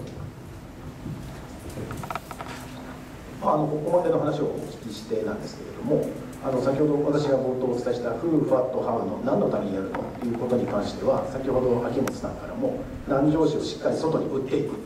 あのここまでの話をお聞きしてなんですけれども、あの先ほど私が冒頭お伝えした「Who, What, How」の何のためにやるのということに関しては、先ほど秋元さんからも南城市をしっかり外に売っていく、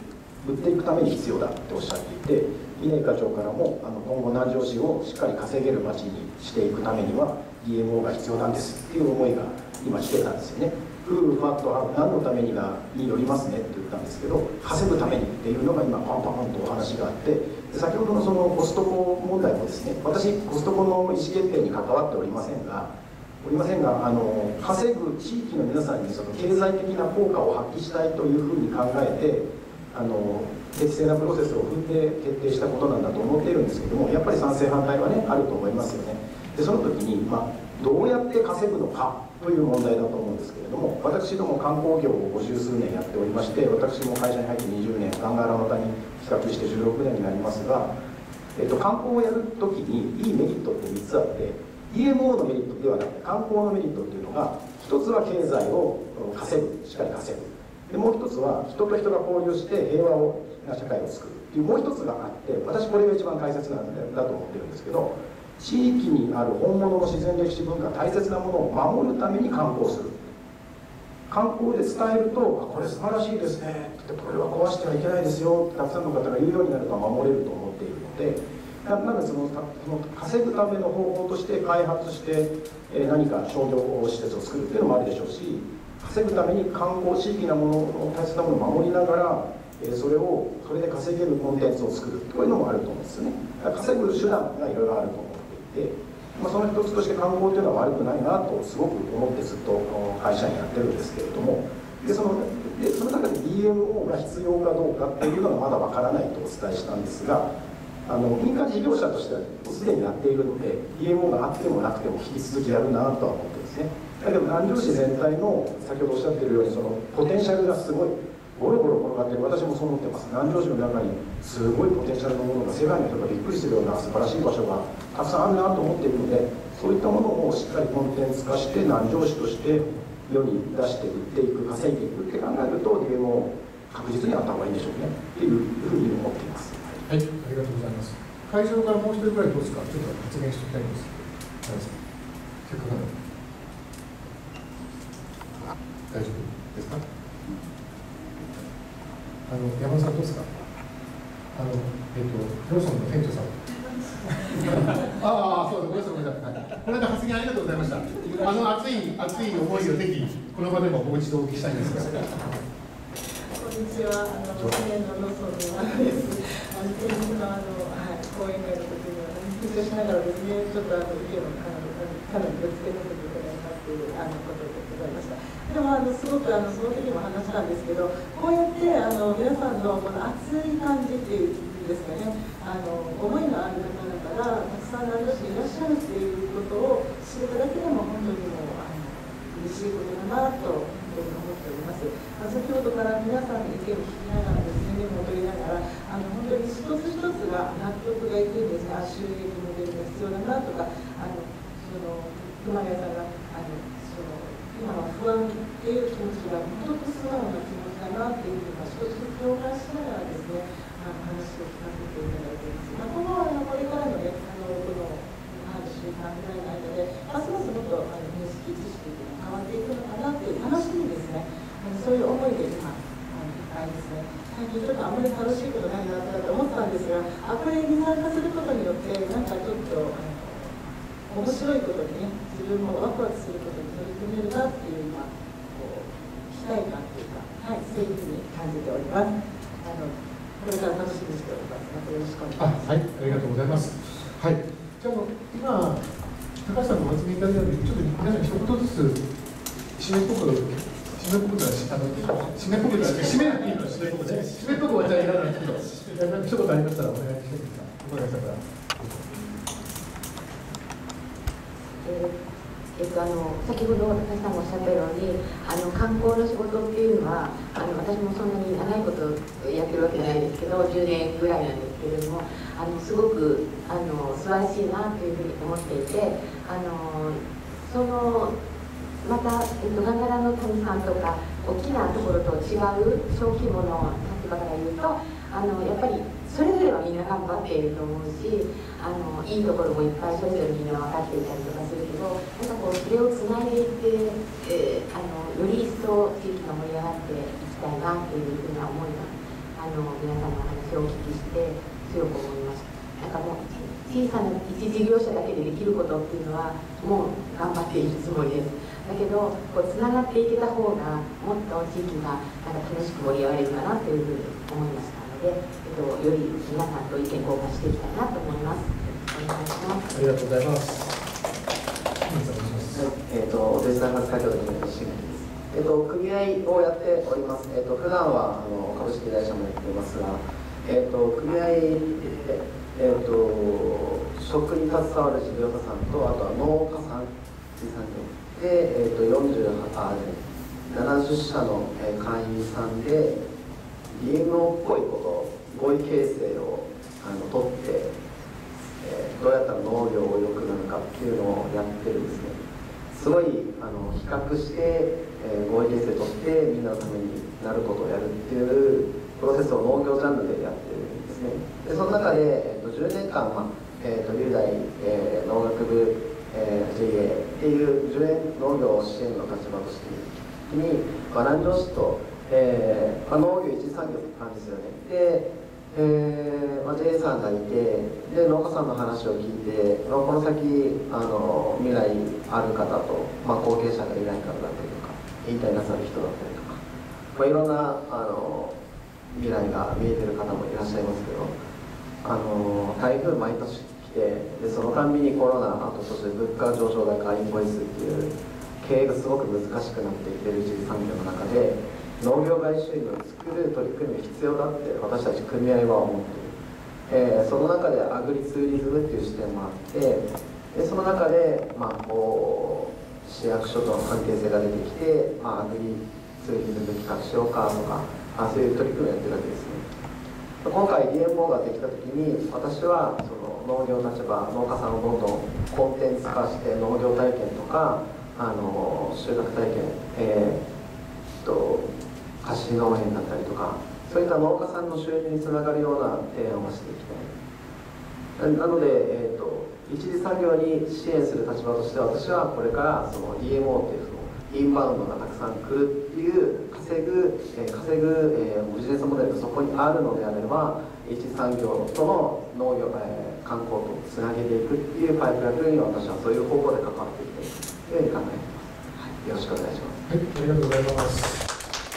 売っていくために必要だっておっしゃっていて、稲井課長からもあの今後南城市をしっかり稼げる町にしていくためには ディーエムオー が必要なんですっていう思いが今来てたんですよね。フーファットハブ何のためにがによりますねって言ったんですけど、稼ぐためにっていうのが今パンパンとお話があって、で先ほどのそのコストコ問題もですね、私コストコの意思決定に関わっておりませんがおりませんがあの稼ぐ地域の皆さんにその経済的な効果を発揮したいというふうに考えてあの適正なプロセスを踏んで決定したことなんだと思っているんですけども、やっぱり賛成反対はねあると思いますよね。でその時に、まあ、どうやって稼ぐのかという問題だと思うんですけれども、私ども観光業をご十数年やっておりまして、私も会社に入ってにじゅうねん、ガンガラの谷企画してじゅうろくねんになりますが、えっと、観光をやるときにいいメリットってみっつあって、 ディーエムオー のメリットではなくて観光のメリットっていうのが、一つは経済を稼ぐ、しっかり稼ぐ、でもう一つは人と人が交流して平和をな社会を作るっていうもう一つがあって、私これが一番大切なんだと思ってるんですけど、地域にある本物の自然歴史文化、大切なものを守るために観光する。観光で伝えると、これ素晴らしいですねって、これは壊してはいけないですよってたくさんの方が言うようになると守れると思っているので、なのでそのその稼ぐための方法として開発して、えー、何か商業施設を作るっていうのもあるでしょうし、稼ぐために観光地域なものの大切なものを守りながら、えー、それをそれで稼げるコンテンツを作る、こういうのもあると思うんですよね。だから稼ぐ手段がいろいろあると思っていて、まあ、その一つとして観光というのは悪くないなとすごく思ってずっと会社員やってるんですけれども、でそのでその中で ディーエムオー が必要かどうかっていうのがまだわからないとお伝えしたんですが、あの民間事業者としてはすでにやっているので ディーエムオー があってもなくても引き続きやるなとは思ってですね。だけど南城市全体の先ほどおっしゃっているようにそのポテンシャルがすごいゴロゴロ転がっている、私もそう思ってます。南城市の中にすごいポテンシャルのものが、世界の人がびっくりするような素晴らしい場所がたくさんあるなと思っているので、そういったものをしっかりコンテンツ化して南城市として世に出して売っていく、稼いでいくって考えると ディーエムオー 確実にあった方がいいんでしょうねっていうふうに思っています。 はい、ありがとうございます。会場からもう一人ぐらいどうですか、ちょっと発言しておきたいんです。せっかくなので大丈夫ですか。あの山田さんどうですか。あのえっ、とローソンの店長さん。ああ、そうです。ごめんなさい。この間発言ありがとうございました。あの熱い熱い思いをぜひこの場でももう一度お聞きしたいんですが。 こんにちは。あのごねんのローソンのあのです。あの先日のあのはい講演会の時には緊張しながらですね、ちょっとあの意見をかなりかなりぶつけさせていただいたというあのことでございました。でもあのすごくあのその時も話したんですけど、こうやってあの皆さんのこの熱い感じっていうんですかね、あの思いのある方々がたくさん南城市にいらっしゃるっていうことを知るだけでも本当にもうあの嬉しいことだなと本当に思っております。あの先ほどから皆さんの意見を聞きながらですね、メモを取りながら、あの本当に一つ一つが納得がいくんですね。あ、収益モデルが必要だなとか、あのその熊谷さんがあのその今は不安っていう気持ちが本当に素直な気持ちだなっていうのが一つ一つ共感しながらですね、あの話を聞かせていただいています。まあ、このあのこれからのね、あのこの半週間ぐらいの間で、ますますもっとあの認識知識が変わっていくのかなっていう楽しみですね。あのそういう思いで今あのいっぱいですね。最近ちょっとあんまり楽しいことないなと思ったんですが、あこれに参加することによってなんかちょっとあの面白いことにね、自分もワクワクすることに取り組めるなっていう今こう期待感というか、はい、そういうふうに感じております。あのこれから楽しみにしております。またよろしくお願いします。 はい、ありがとうございます。はい、じゃあ今高橋さんのお発言いただいたので、ちょっと皆さん一言ずつ締めっぽく締めっぽくじゃあの締めっぽくじゃなくて締めなくていいの締めっぽくじゃ締めっぽくはじゃあいらないんですけど、一言ありましたらお願いしていいですか。お願いしたから。 えーえっと、あの先ほど高橋さんがおっしゃったように、あの観光の仕事っていうのはあの私もそんなに長いことやってるわけじゃないですけどじゅうねんぐらいなんですけれども、あのすごくあの素晴らしいなというふうに思っていて、あのそのまた、えっと、ガンガラの谷さんとか大きなところと違う小規模の立場から言うと、あのやっぱりそれぞれはみんな頑張っていると思うし、あのいいところもいっぱいそれぞれみんな分かっていたりとかするけど、なんかこうそれをつないでいって、えー、あのより一層地域が盛り上がっていきたいなというふうな思いがああの皆さんのお話をお聞きして強く思いました。なんかもう小さな一事業者だけでできることっていうのはもう頑張っているつもりです。だけどこうつながっていけた方がもっと地域がなんか楽しく盛り上がれるかなというふうに思いましたので、えっと、より皆さんと意見交換していきたいなと思います。お願いします。 ありがとうございます。 はい、えっ、ー、とデジタル発先ほどの新規です。えっ、ー、と組合をやっております。えっ、ー、と普段はあの株式会社もやっていますが、えっ、と組合でえっ、と食に携わる事業者さんとあとは農家さん、水産業でえっ、とよんじゅうはちあななじゅっしゃの会員さんで ディーエムオー っぽいこと合意形成をあの取って、えー、どうやったら農業を良くなるかっていうのをやってるんですね。すごいあの比較して、えー、合意形成取ってみんなのためになることをやるっていうプロセスを農業ジャンルでやってるんですね。でその中で、えー、とじゅうねんかん、まあえー、と龍大、えー、農学部、えー、ジェイエー っていうじゅうねん農業支援の立場としてに、まあ、南城市と、えーまあ、農業一次産業って感じですよね。でえーまあ、ジェイ さんがいてで農家さんの話を聞いて、まあ、この先あの未来ある方と、まあ、後継者がいない方だったりとか引退なさる人だったりとか、まあ、いろんなあの未来が見えてる方もいらっしゃいますけど、あの台風毎年来てでそのたんびにコロナ、あとそして物価上昇高インボイスっていう経営がすごく難しくなっていっている一次産業の中で農業外収入を作る取り組みが必要だって私たち組合は思っている、えー、その中でアグリツーリズムっていう視点もあってでその中で、まあ、こう市役所との関係性が出てきて、まあ、アグリツーリズム企画しようかとかあそういう取り組みをやってるわけですね。今回 ディーエムオー ができた時に私はその農業立場農家さんをどんどんコンテンツ化して農業体験とかあの収穫体験、えー、と貸し農園だったりとかそういった農家さんの収入につながるような提案をしていきたい。なので、えー、と一次産業に支援する立場として私はこれからその ディーエムオー っていうそのインバウンドがたくさん来るっていう稼ぐ、えー、稼ぐ、えー、ビジネスモデルがそこにあるのであれば一次産業との農業、えー、観光とつなげていくっていうパイプ役に私はそういう方向で関わっていきたいというふうに考えています、はい、よろしくお願いします。 はい、ありがとうございます。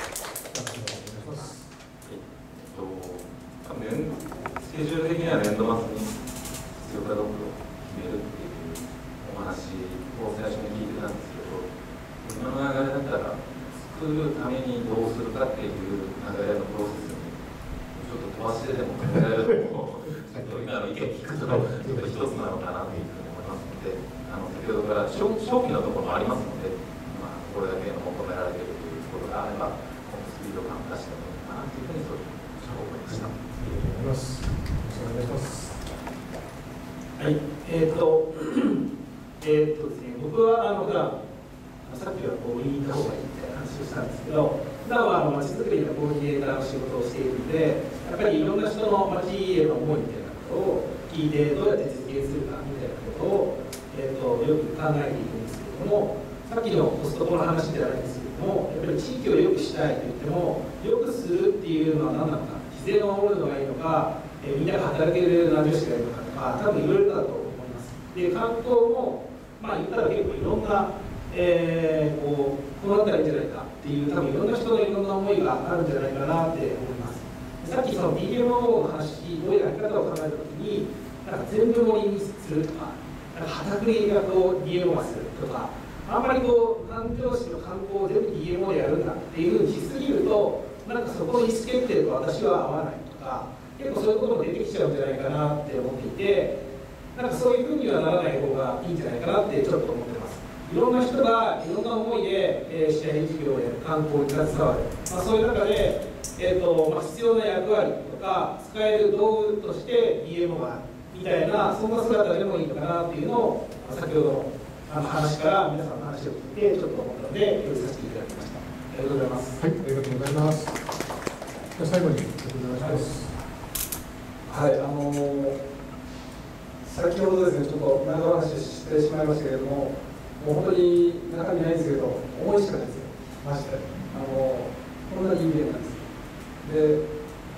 スケジュール的には年度末に必要かどうかを決めるっていうお話を最初に聞いてたんですけど、今の流れだったら作るためにどうするかっていう流れのプロセスにちょっと飛ばしてでも考えるとちょっと今の意見聞くとちょっと一つなのかなというふうに思いますので、あの先ほどから長期のところもありますので、まあ、これだけの求められているということがあればこのスピード感を出してもいいかなというふうにそういう思いました。 よろしくお願いします。 はい、えー、っと、えー、っとですね、僕はあの普段さっきはこう言いた方がいいみたいな話をしたんですけど、普段はまちづくりのコーディネーターの仕事をしているので、やっぱりいろんな人の町への思いみたいなことを聞いて、どうやって実現するかみたいなことを、えー、っとよく考えていくんですけれども、さっきのコストコの話じゃないんですけれども、やっぱり地域を良くしたいと言っても、良くするっていうのは何なのか。自然を守るのがいいのか、えー、みんなが働ける何女子がいるのかとか、多分いろいろだと思います。で、観光も、まあ言ったら結構いろんな、えー、こう、こうなったらいいんじゃないかっていう、多分いろんな人のいろんな思いがあるんじゃないかなって思います。さっきその ディーエムオー の話、どういうやり方を考えたときに、なんか全部盛りにするとか、なんか旗振りがこう ディーエムオー 化するとか、あんまりこう、南城市の観光を全部 ディーエムオー でやるんだっていうふうにしすぎると、なんかそこの意思決定と私は合わないとか、結構そういうことも出てきちゃうんじゃないかなって思っていて、なんかそういうふうにはならない方がいいんじゃないかなってちょっと思ってます。いろんな人がいろんな思いで、えー、支援事業をやる、観光に携わる、まあ、そういう中で、えーとまあ、必要な役割とか、使える道具として ディーエムオー があるみたいな、そんな姿でもいいのかなっていうのを、先ほどのあの話から皆さんの話を聞いて、ちょっと思ったので、用意させていただきました。ありがとうございます。 はい、ありがとうございます。じゃあ最後にお願いします。 はい、あのー、先ほどですね、ちょっと長話してしまいましたけれども、もう本当に中身ないんですけど、思いしかないですよ、マジで。あのー、こんなにいいゲームなんです。で、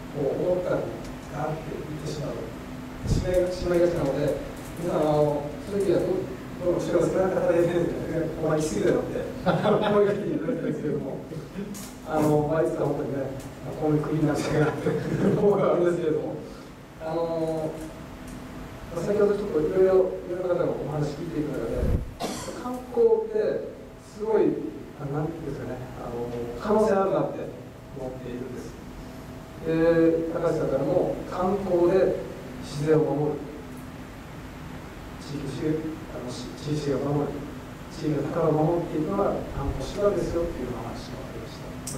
こう思ったらガーって言ってしまうしまいしまいがちなので、皆さんあのそういう時はどうどうも後ろが少なかったでお前行き過ぎだよって思いがけに言われたんですけれども、あのまあいつか本当にねこういう国になっちゃうなって思いがあるんですけれども、あの先ほどちょっといろいろいろんな方のお話聞いていく中で、観光ってすごい何て言うんですかね、あの可能性あるなって思っているんです。で、高橋さんからも観光で自然を守る、地域資あの地域を守る、地域の宝を守っていくのが観光手段ですよっていう話もありました。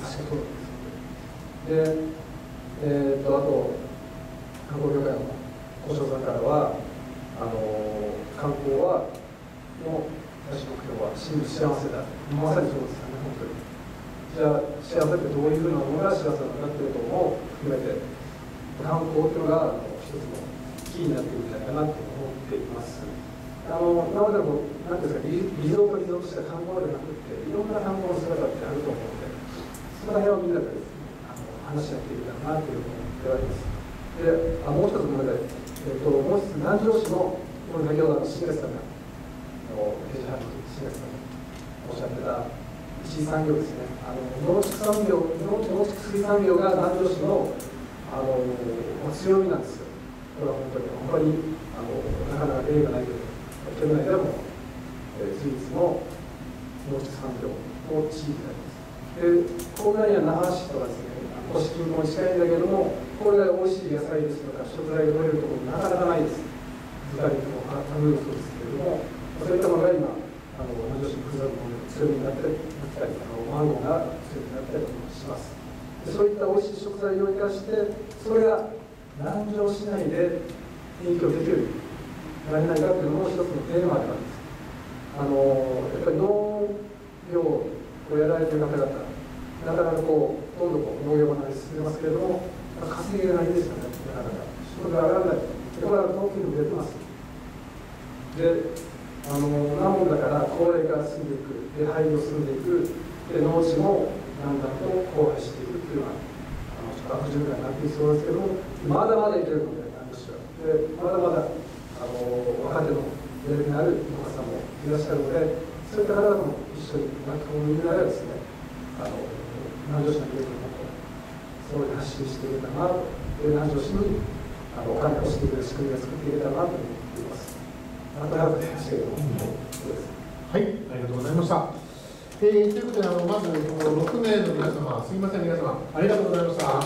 確かそうなんです。で、えー、っとあと観光業界の交渉さんからは、あの観光はの最終目標は真の幸せだ。まさにそうですよね、本当に。じゃあ幸せってどういうふうなものが幸せなのかっていうことも含めて、観光っていうのが一つのキーになっているんじゃないかなと思っています。あの今までも何ていうんですか、リリゾートリゾートした観光ではなくて、いろんな観光の姿ってあると思うので、その辺をみんなでですね、あの話し合っていけたらなというふうに思っております。で、あもう一つごめんなさい。えっと、もう一つ南城市のこれ先ほどの新月さんがページはち新月さんがおっしゃってた一次産業ですね、あの農畜産業、農農畜水産業が南城市のあの強みなんですよ。これは本当に本当にあのなかなか例がないけど、県内でも、えー、唯一の農畜産業の地域になります。で、郊外には那覇市とかですね、都市近郊に近いんだけども、これが美味しい野菜ですとか食材が取れるところなかなかないです。豚肉もハムもそうですけれども、そういったものが今、あの南城市のふるさとの強みになってたり、あのマンゴーが強みになったりします。でそういった美味しい食材を生かして、それが南城市内で提供できるなれないかというのも一つのテーマであるんです。あのやっぱり農業をやられている方々、なかなかこうどんどんこう農業離れ進んでますけれども、稼げないですよね、なかなか。それが上がらない。これは東京にも出てます。で、あのなもんだから高齢化が進んでいく、で廃業進んでいく、で農地もだんだんと荒廃していくっていうのは、あのちょっと悪循環になっていきそうですけども、まだまだいけるので、なんでしょう。で、まだまだあの若手のやる気のある農家さんもいらっしゃるので、そういった方々も一緒に巻き込みながらですね、あの南城市の魅力のことをそういう発信していけたらなと、で南城市にあのお金をしてくれる仕組みを作っていけたらなと思っています。また長くなりましたけども、そうです。 はい、ありがとうございました。えー、ということで、あのまずこのろく名の皆様、すみません、皆様、ありがとうございました。はい、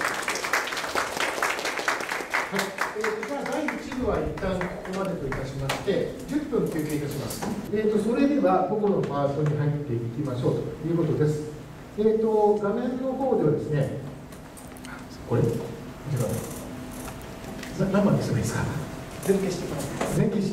えー、じゃあだいいち部は一旦ここまでといたしまして、じゅっぷん休憩いたします。えーと、それでは午後のパートに入っていきましょうということです。えーと、画面の方ではですね、これ、違う。何番にすればいいですか。 全消してください。 全消し。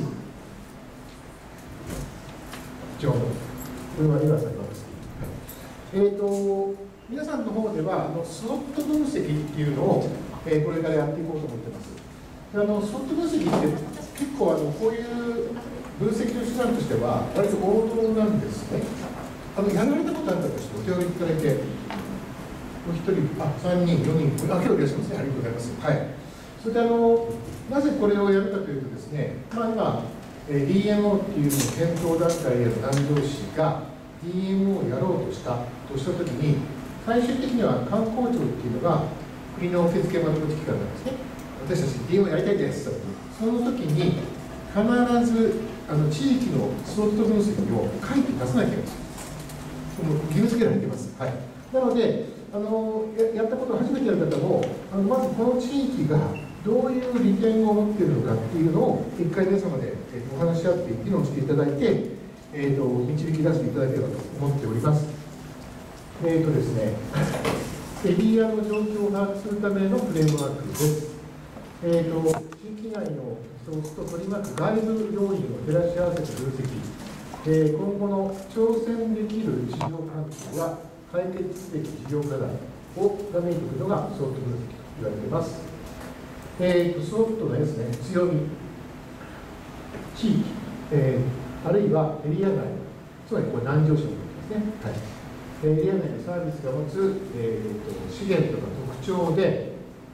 ちょうど。これは井川さんのです。えーと、皆さんの方では、あのスロット分析っていうのを、えー、これからやっていこうと思ってます。あのスロット分析って結構あのこういう分析の手段としては割と王道なんですね。あのやられたことある方としてお手を挙げいただいて、お一人、あ、三人、四人、あ、今日いらっしゃいますね。ありがとうございます。はい。それであのなぜこれをやるかというとですね、まあ今、えー、ディーエムオー っていうのを検討団体や南城市が ディーエムオー をやろうとしたとしたときに、最終的には観光庁っていうのが国の受付窓口機関なんですね。私たち ディーエムオー やりたいですと。その時に必ずあの地域のスロット分析を書いて出さなきゃいけないんですよ。もう義務付けられています。はい。なので、あの や, やったことを初めてやる方も、あのまずこの地域がどういう利点を持っているのかっていうのを一回皆様で、えー、お話し合って議論していただいて、えーと、導き出していただければと思っております。えーとですね、エリアの状況を把握するためのフレームワークです。えーと、地域内のソースと取り巻く外部要因を照らし合わせて分析、えー、今後の挑戦できる事業環境は解決すべき事業課題をがめいていくのがソート分析と言われています。えーと、ソートのですね、強み、地域、えー、あるいはエリア内、つまりこれ南城市のことですね。はい、エリア内のサービスが持つ、えーと、資源とか特徴で、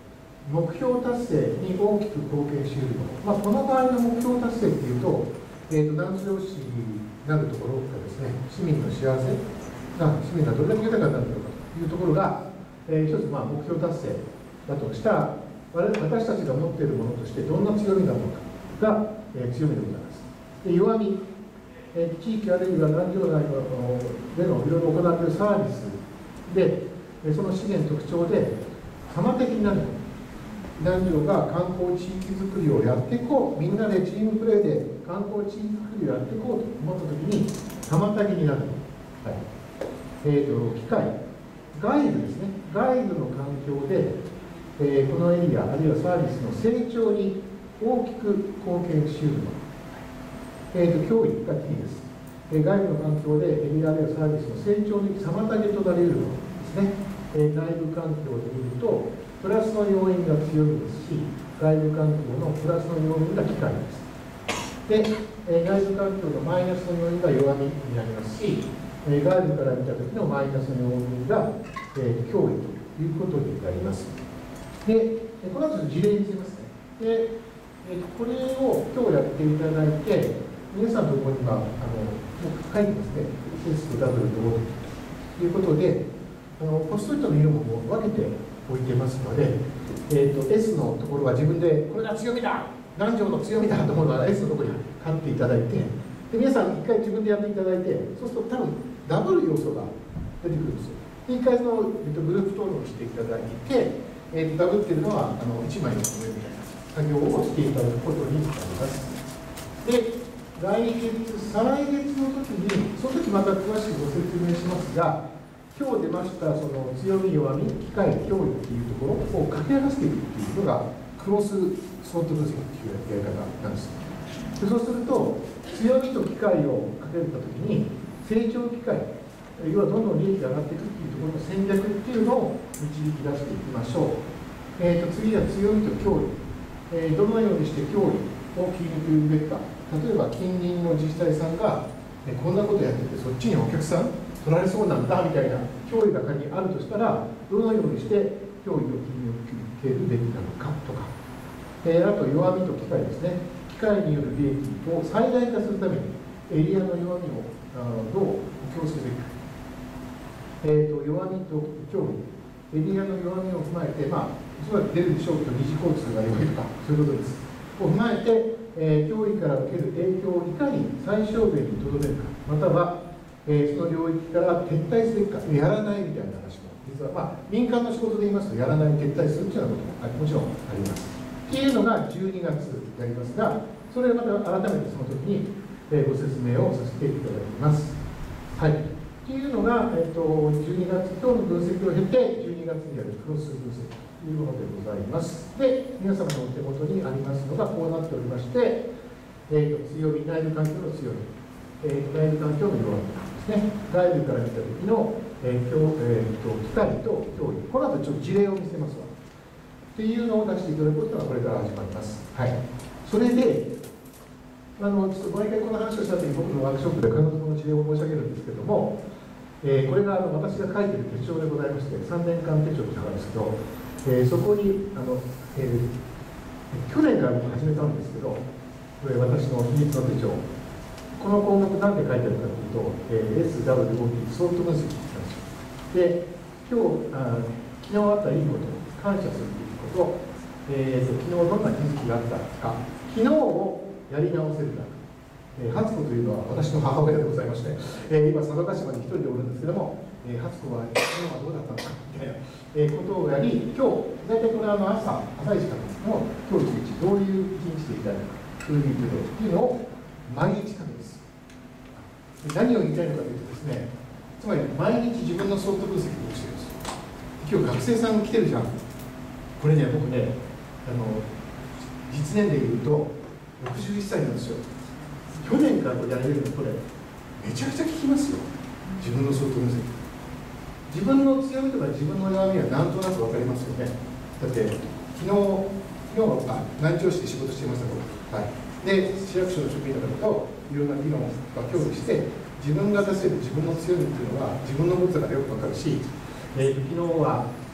目標達成に大きく貢献しうるもの、まあ、この場合の目標達成っていうと、えー、と南城市なるところがですね、市民の幸せが、市民がどれだけ豊かになるのかというところが、えー、一つまあ目標達成だとしたら、私たちが持っているものとしてどんな強みなのかが、えー、強みでございます。で弱み、えー、地域あるいは南城内のでのいろいろ行われるサービスで、その資源特徴で様的になるもの、南城が観光地域づくりをやっていこう、みんなでチームプレーで観光地域づくりをやっていこうと思ったときに妨げになる、はいえー、と機械、外部ですね、外部の環境で、えー、このエリアあるいはサービスの成長に大きく貢献しうるもの、えー、と教育がキーです、えー、外部の環境でエリアあるいはサービスの成長に妨げとなりうるものですね、えー、内部環境で見るとプラスの要因が強みですし、外部環境のプラスの要因が機械です。で、えー、内部環境のマイナスの要因が弱みになりますし、えー、外部から見たときのマイナスの要因が、えー、脅威ということになります。で、この後事例につきますね。で、えー、これを今日やっていただいて、皆さんのところにはあのもう書いてますね、S と W と O ということで、あのポストイットの色も分けて置いてますので、えー、と S のところは自分でこれが強みだ、南城の強みだと思うのは S のところに貼っていただいて、で皆さん一回自分でやっていただいて、そうすると多分ダブル要素が出てくるんですよ。で一回その、えー、とグループ討論していただいて、えー、とダブっていうのはあのいちまいの上みたいな作業をしていただくことになります。で来月、再来月の時に、その時また詳しくご説明しますが、今日出ましたその強み、弱み、機械、脅威っていうところを掛け合わせていくっていうのがクロスソート分析っていうやり方なんです。でそうすると強みと機械をかけたときに成長機械、要はどんどん利益が上がっていくっていうところの戦略っていうのを導き出していきましょう。えー、と次は強みと脅威、えー、どのようにして脅威を切り抜くべきか。例えば近隣の自治体さんが、えこんなことやっててそっちにお客さん取られそうなんだみたいな脅威が仮にあるとしたら、どのようにして脅威を切り抜けるべきなのかとか、えー、あと弱みと機械ですね、機械による利益を最大化するためにエリアの弱みをあのどう補強するべきか、えー、と弱みと脅威、エリアの弱みを踏まえて、まあ、おそらく出るでしょうけど、二次交通が弱いとか、そういうことです。を踏まえて、えー、脅威から受ける影響をいかに最小限にとどめるか、またはえー、その領域から撤退すべきか、やらないみたいな話も、実は、まあ、民間の仕事で言いますと、やらない、撤退するというようなことももちろんあります。っていうのがじゅうにがつやりますが、それをまた改めてその時に、えー、ご説明をさせていただきます。はい。っていうのが、えー、とじゅうにがつ、今日の分析を経て、じゅうにがつにやるクロス分析というものでございます。で、皆様のお手元にありますのがこうなっておりまして、えー、と強み、内部環境の強み、えー、内部環境の弱み。ね、外部から見た時の、えー今日えー、と機械と脅威、この後ちょっと事例を見せますわっていうのを出していただくことがこれから始まります。はい、それであのちょっと毎回この話をした時に僕のワークショップで必ずこの事例を申し上げるんですけども、えー、これがあの私が書いている手帳でございまして、さんねんかん手帳というのがあるんですけど、えー、そこにあの、えー、去年から僕始めたんですけど、これ私の秘密の手帳、この項目何で書いてあるかというと、えー、エスダブリューオーティー ソート分析なんですよ。で、今日あ昨日あったいいこと、感謝するということ、えー、と昨日どんな気づきがあったか、昨日をやり直せるか、えー、初子というのは私の母親でございまして、えー、今佐渡島に一人でおるんですけども、えー、初子は昨日はどうだったのかみたいな、えー、ことをやり、今日大体これはあの朝朝一からですけども、今日一日どういう一日でいたいのかといういうのを毎日書くんです。何を言いたいのかというとですね、つまり毎日自分のソフト分析をしてるんですよ。今日学生さん来てるじゃん。これね、僕ね、あの実年齢でいうとろくじゅういっさいなんですよ。去年からこれやれるの、これめちゃくちゃ効きますよ。自分のソフト分析、自分の強みとか自分の弱みはなんとなく分かりますよね。だって昨日昨日はあ南城市で仕事していましたけど、はい、で市役所の職員の方といろんな議論を協議して、自分が出せる自分の強みっていうのは自分のことだからよく分かるし、えー、昨日は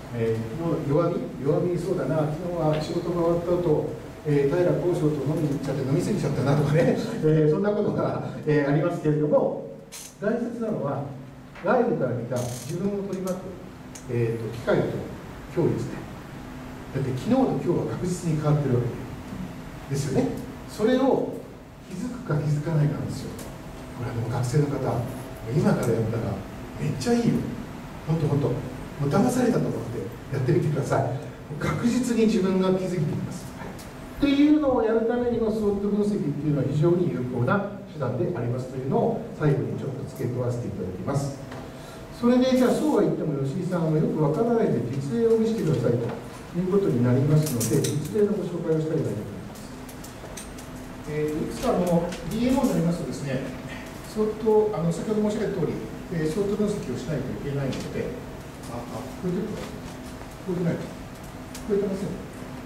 えー、昨日弱み弱みそうだな、昨日は仕事が終わった後、えー、平浩翔と飲みに行っちゃって飲み過ぎちゃったなとかね、えー、そんなことが、えー、ありますけれども、大切なのは外部から見た自分を取り巻く、えー、と機会と今日ですね。だって昨日と今日は確実に変わってるわけですよね。それを気づくか気づかないかなんですよ。これはでも学生の方、今からやったらめっちゃいいよ。本当本当。もう騙されたと思ってやってみてください。確実に自分が気づいていきます。っていうのをやるためにも、スウォット分析っていうのは非常に有効な手段でありますというのを最後にちょっと付け加えせていただきます。それでじゃあそうは言っても吉井さんはよくわからないで実例を見せてくださいということになりますので、実例のご紹介をしたいと思います。えー、いくつかあの ディーエムオー になりますとですね、スウォットあの先ほど申し上げた通り、えー、スウォット分析をしないといけないので、あ、あ、これで聞こえてないか、聞こえてません。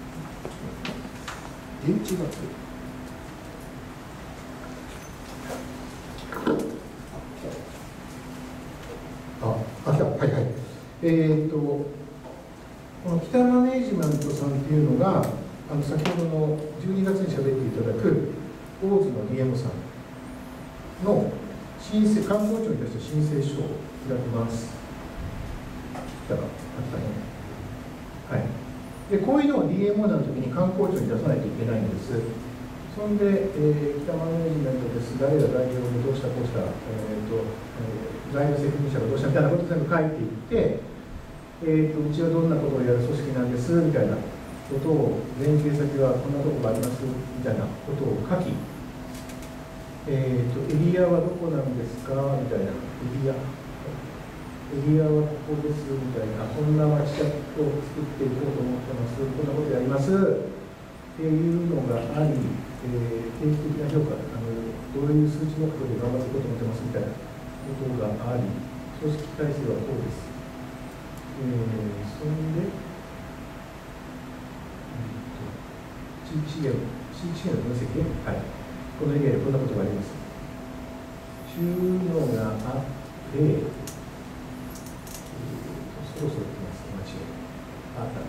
電池がつく。あ、あ、来た、はいはい。えー、っと、この北マネージメントさんっていうのが、あの先ほどのじゅうにがつにしゃべっていただく、大津の ディーエム さんの申請、観光庁に対して申請書を開きます。来たら、あったね。はい。でこういうのを ディーエムオー の時に観光庁に出さないといけないんです。そんで、えー、北マネージメントです、誰が代表でどうしたこうした、えーとえー、財務責任者がどうしたみたいなことを全部書いていって、えーと、うちはどんなことをやる組織なんですみたいなことを、連携先はこんなところがありますみたいなことを書き、えーと、エリアはどこなんですかみたいな、エリア。エリアはここですみたいな、こんな街を作っていこうと思ってます、こんなことやりますっていうのがあり、えー、定期的な評価、あのどういう数値目標で頑張っていこうと思ってますみたいなことがあり、組織体制はこうです。えー、そんで、地域資源、地域資源の分析、はい、このエリアでこんなことがあります。収納があって、そろそろ来ます、街を。あった。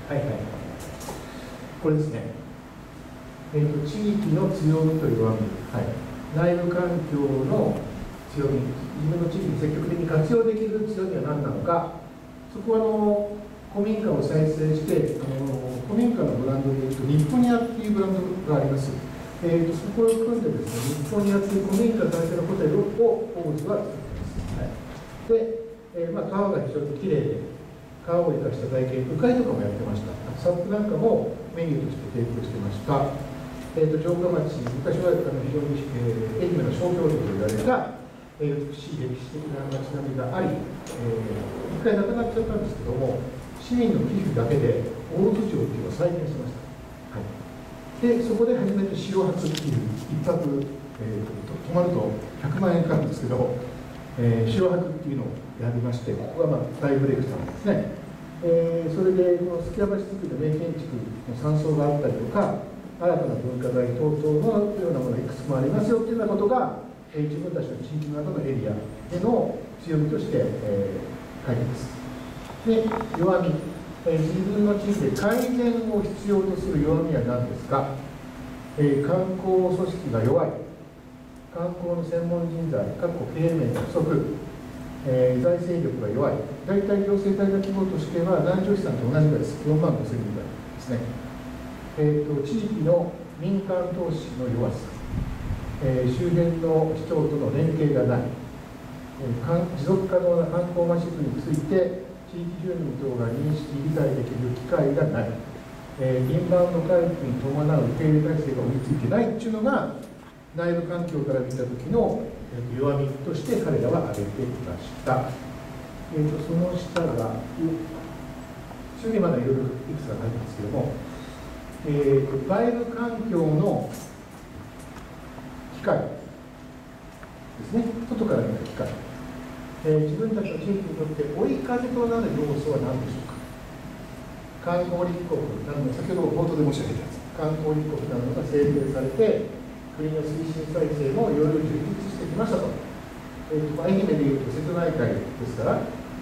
はいはいはい。これですね。えーと、地域の強みと弱み、はい、内部環境の強み、自分の地域に積極的に活用できる強みは何なのか、そこはあの古民家を再生して、あの古民家のブランドでいうと、日本屋っていうブランドがあります。えーと、そこを組んでですね、日本屋っていう古民家再生のホテルを大津は作ってます。はい、でえーまあ、川が非常にきれいで、川を生かした体験、鵜飼とかもやってました。サップなんかもメニューとして提供してました。えー、と城下町、昔はあの非常に、えー、愛媛の商業都と言われた、えー、美しい歴史的な街並みがあり、えー、一回なくなっちゃったんですけども、市民の寄付だけで大津城っていうのを再現しました。はい、で、そこで初めて城泊っていう、一泊、えー、泊まるとひゃくまんえんかかるんですけど、えー、城泊っていうのをやりまして、ここがまあ大ブレイクしたんですね。えー、それで、この数寄屋橋作りの名建築の山荘があったりとか、新たな文化財等々のようなものがいくつもありますよというようなことが、えー、自分たちの地域の中のエリアでの強みとして、えー、書いてます。で、弱み、えー、自分の地域で改善を必要とする弱みは何ですか。えー、観光組織が弱い。観光の専門人材、各経営面が不足、えー、財政力が弱い、大体行政体の規模としては、南城市さんと同じくらいです、よんまんごせんにんぐらいですね。えーと、地域の民間投資の弱さ、えー、周辺の市町との連携がない、えー、持続可能な観光マシズについて、地域住民等が認識、理解できる機会がない、えー、インバウンド回復に伴う受け入れ体制が追いついてないっていうのが、内部環境から見たときの弱みとして彼らは挙げていました。えー、とその下が、後ろにまだいろいろいくつか書いてますけども、えー、と外部環境の機会ですね、外から見た機会、えー、自分たちの地域にとって追い風となる要素は何でしょうか。観光立国などの、先ほど冒頭で申し上げたやつ、観光立国などが制定されて、国の推進体制もいろいろ充実してきましたと。えー、と愛媛でいうと瀬戸内海ですから、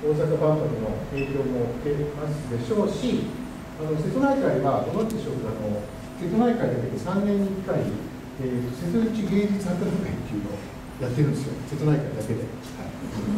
大阪万博の影響も受けますでしょうし、あの瀬戸内海はご存知でしょうか、あの瀬戸内海だけでさんねんにいっかい、えー、瀬戸内芸術博覧会っていうのをやってるんですよ、瀬戸内海だけで。はい、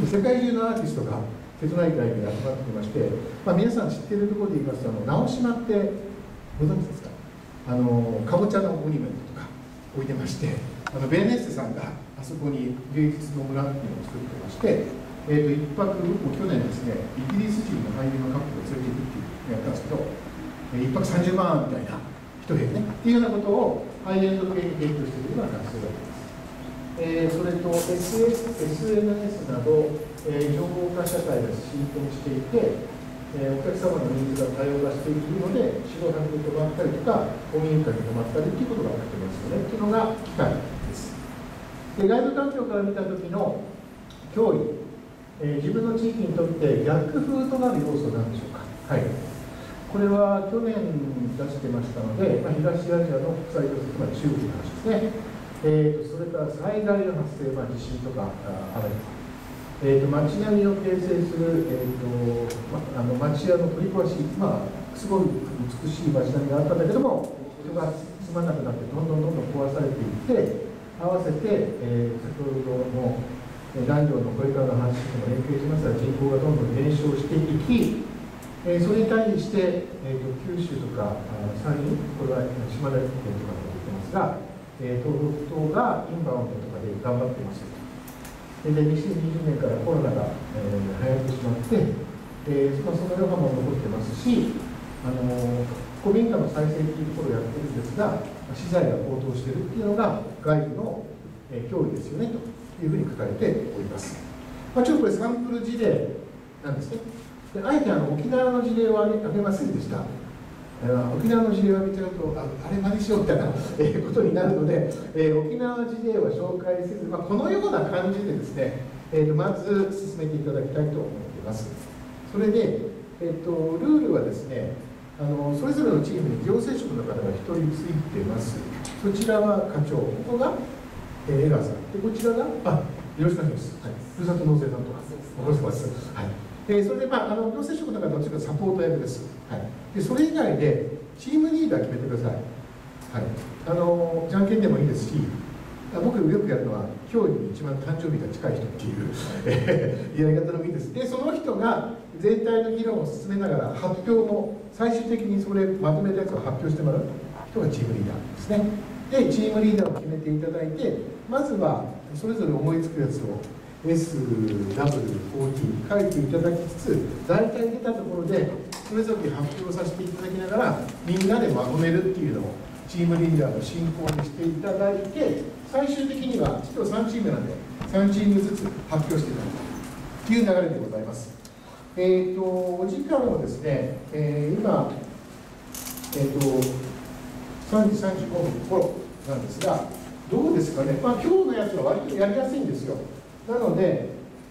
世界中のアーティストが瀬戸内海に集まってきまして、まあ、皆さん知っているところで言いますと、あの直島ってご存知ですか、あのかぼちゃのモニュメントとか置いてまして、あのベーネッセさんがあそこに芸術の村っていうのを作ってまして、えー、といっぱく、去年ですね、イギリス人の俳優のカップルを連れて行くっていうのをやったんですけど、えー、いっぱくさんじゅうまんみたいな一部屋ね、っていうようなことをハイエンド系に提供しているような感じであります。えー、それと エスエヌエス など、えー、情報化社会が進展していて、えー、お客様のニーズが多様化しているので、宿泊に泊まったりとか、公民館に泊まったりということが起きてますよね、というのが機会です。で、外部環境から見たときの脅威、えー、自分の地域にとって逆風となる要素なんでしょうか。はい、これは去年出してましたので、まあ、東アジアの国際予測、つまり中国の話ですね。えー、それから災害の発生、まあ、地震とかあられとか、えー、と街並みを形成する、えーとまあ、あの町屋の取り壊し、まあ、すごい美しい街並みがあったんだけども、人が住まなくなってどんどんどんどん壊されていって、合わせて、えー、先ほどの男女のこれからの話とも連携しますが、人口がどんどん減少していき、えー、それに対して、えー、と九州とか山陰、これは島根県とかと言ってますが、えー、東北等がインバウンドとかで頑張っています。で、にせんにじゅうねんからコロナが、えー、流行ってしまって、えーまあ、その余波も残ってますし、あのー、古民家の再生というところをやってるんですが、資材が高騰しているっていうのが外部の、えー、脅威ですよねというふうに書かれております。まあ、ちょっとこれサンプル事例なんですね。であえてあの沖縄の事例は挙げませんでした。沖縄の事例を挙げちゃうと、あ, あれ真似しようみたいな、えー、ことになるので、えー、沖縄事例は紹介せず、まあ、このような感じでですね、えー、とまず進めていただきたいと思っています。それで、えー、とルールはですね、あのそれぞれのチームに行政職の方がひとりついています。そちらは課長、ここが、えー、江川さん、でこちらが、あ、よろしくお願いします。はい、ふるさと納税担当、お願いします。はい、えー、それで、まあ、あの行政職の方はサポート役です。はい、でそれ以外でチームリーダー決めてください。はい、あのじゃんけんでもいいですし、僕よくやるのは今日に一番誕生日が近い人っていうやり方でもいいです。でその人が全体の議論を進めながら発表も最終的にそれまとめたやつを発表してもらう人がチームリーダーですね。でチームリーダーを決めていただいて、まずはそれぞれ思いつくやつを エスダブリューフォーティー 書いていただきつつ、大体出たところでそれぞれ発表させていただきながらみんなでまとめるっていうのをチームリーダーの進行にしていただいて、最終的には実はさんチームなんでさんチームずつ発表していただくという流れでございます。えーとお時間はですね、えー、今、えー、とさんじさんじゅうごふん頃なんですが、どうですかね、まあ、今日のやつは割とやりやすいんですよ。なので